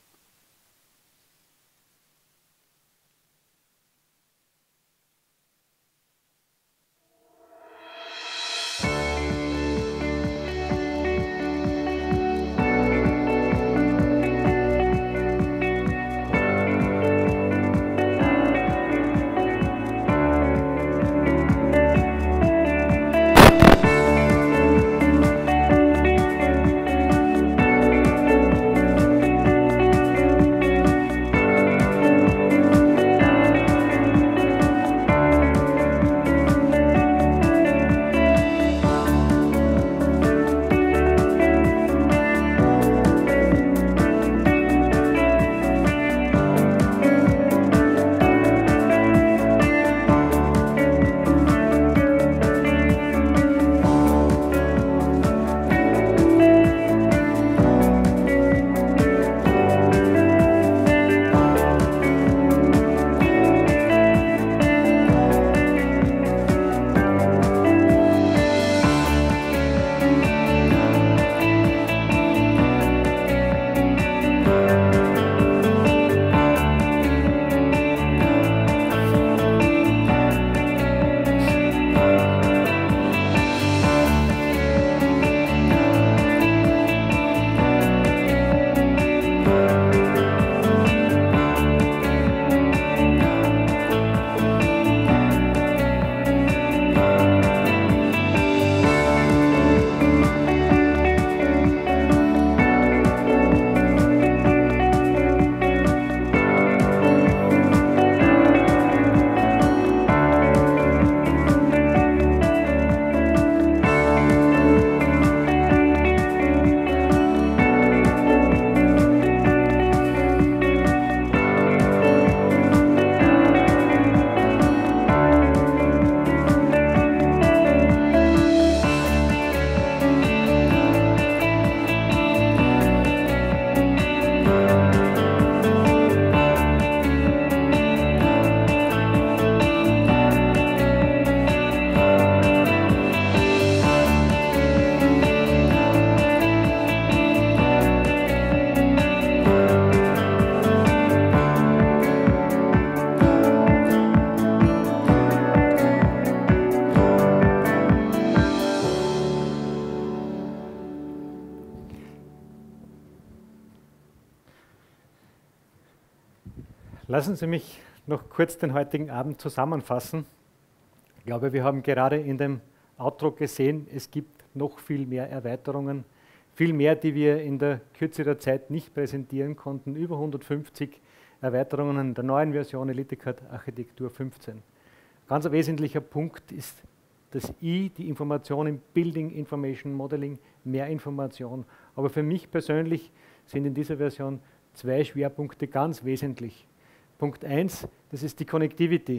Lassen Sie mich noch kurz den heutigen Abend zusammenfassen. Ich glaube, wir haben gerade in dem Outro gesehen, es gibt noch viel mehr Erweiterungen, viel mehr, die wir in der Kürze der Zeit nicht präsentieren konnten. Über 150 Erweiterungen in der neuen Version EliteCAD Architektur 15. Ganz ein wesentlicher Punkt ist das I, die Information im Building Information Modeling, mehr Information. Aber für mich persönlich sind in dieser Version zwei Schwerpunkte ganz wesentlich. Punkt 1, das ist die Connectivity.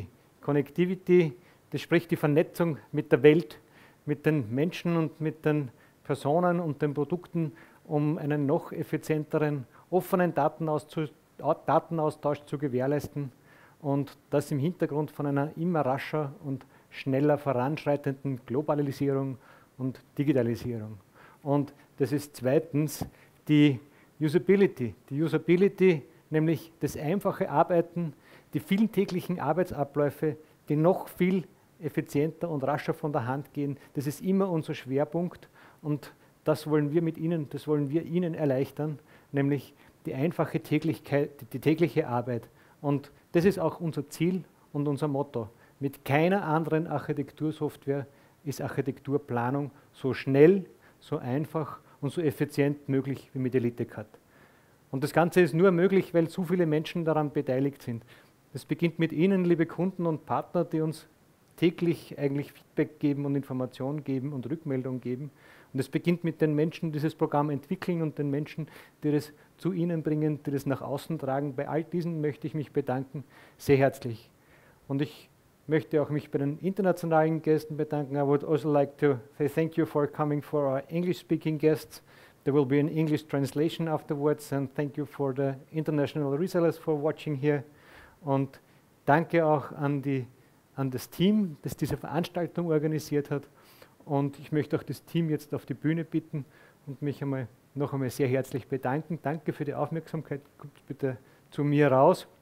Connectivity, das spricht die Vernetzung mit der Welt, mit den Menschen und mit den Personen und den Produkten, um einen noch effizienteren, offenen Datenaustausch zu gewährleisten und das im Hintergrund von einer immer rascher und schneller voranschreitenden Globalisierung und Digitalisierung. Und das ist zweitens die Usability. Die Usability, nämlich das einfache Arbeiten, die vielen täglichen Arbeitsabläufe, die noch viel effizienter und rascher von der Hand gehen. Das ist immer unser Schwerpunkt und das wollen wir mit Ihnen, das wollen wir Ihnen erleichtern, nämlich die einfache Täglichkeit, die tägliche Arbeit. Und das ist auch unser Ziel und unser Motto. Mit keiner anderen Architektursoftware ist Architekturplanung so schnell, so einfach und so effizient möglich wie mit EliteCAD. Und das Ganze ist nur möglich, weil so viele Menschen daran beteiligt sind. Das beginnt mit Ihnen, liebe Kunden und Partner, die uns täglich eigentlich Feedback geben und Informationen geben und Rückmeldungen geben. Und es beginnt mit den Menschen, die dieses Programm entwickeln und den Menschen, die das zu Ihnen bringen, die das nach außen tragen. Bei all diesen möchte ich mich bedanken, sehr herzlich. Und ich möchte auch mich bei den internationalen Gästen bedanken. I would also like to say thank you for coming for our English-speaking guests. There will be an English translation afterwards, and thank you for the international resellers for watching here. Und danke auch an das Team, das diese Veranstaltung organisiert hat. Und ich möchte auch das Team jetzt auf die Bühne bitten und mich noch einmal sehr herzlich bedanken. Danke für die Aufmerksamkeit. Kommt bitte zu mir raus.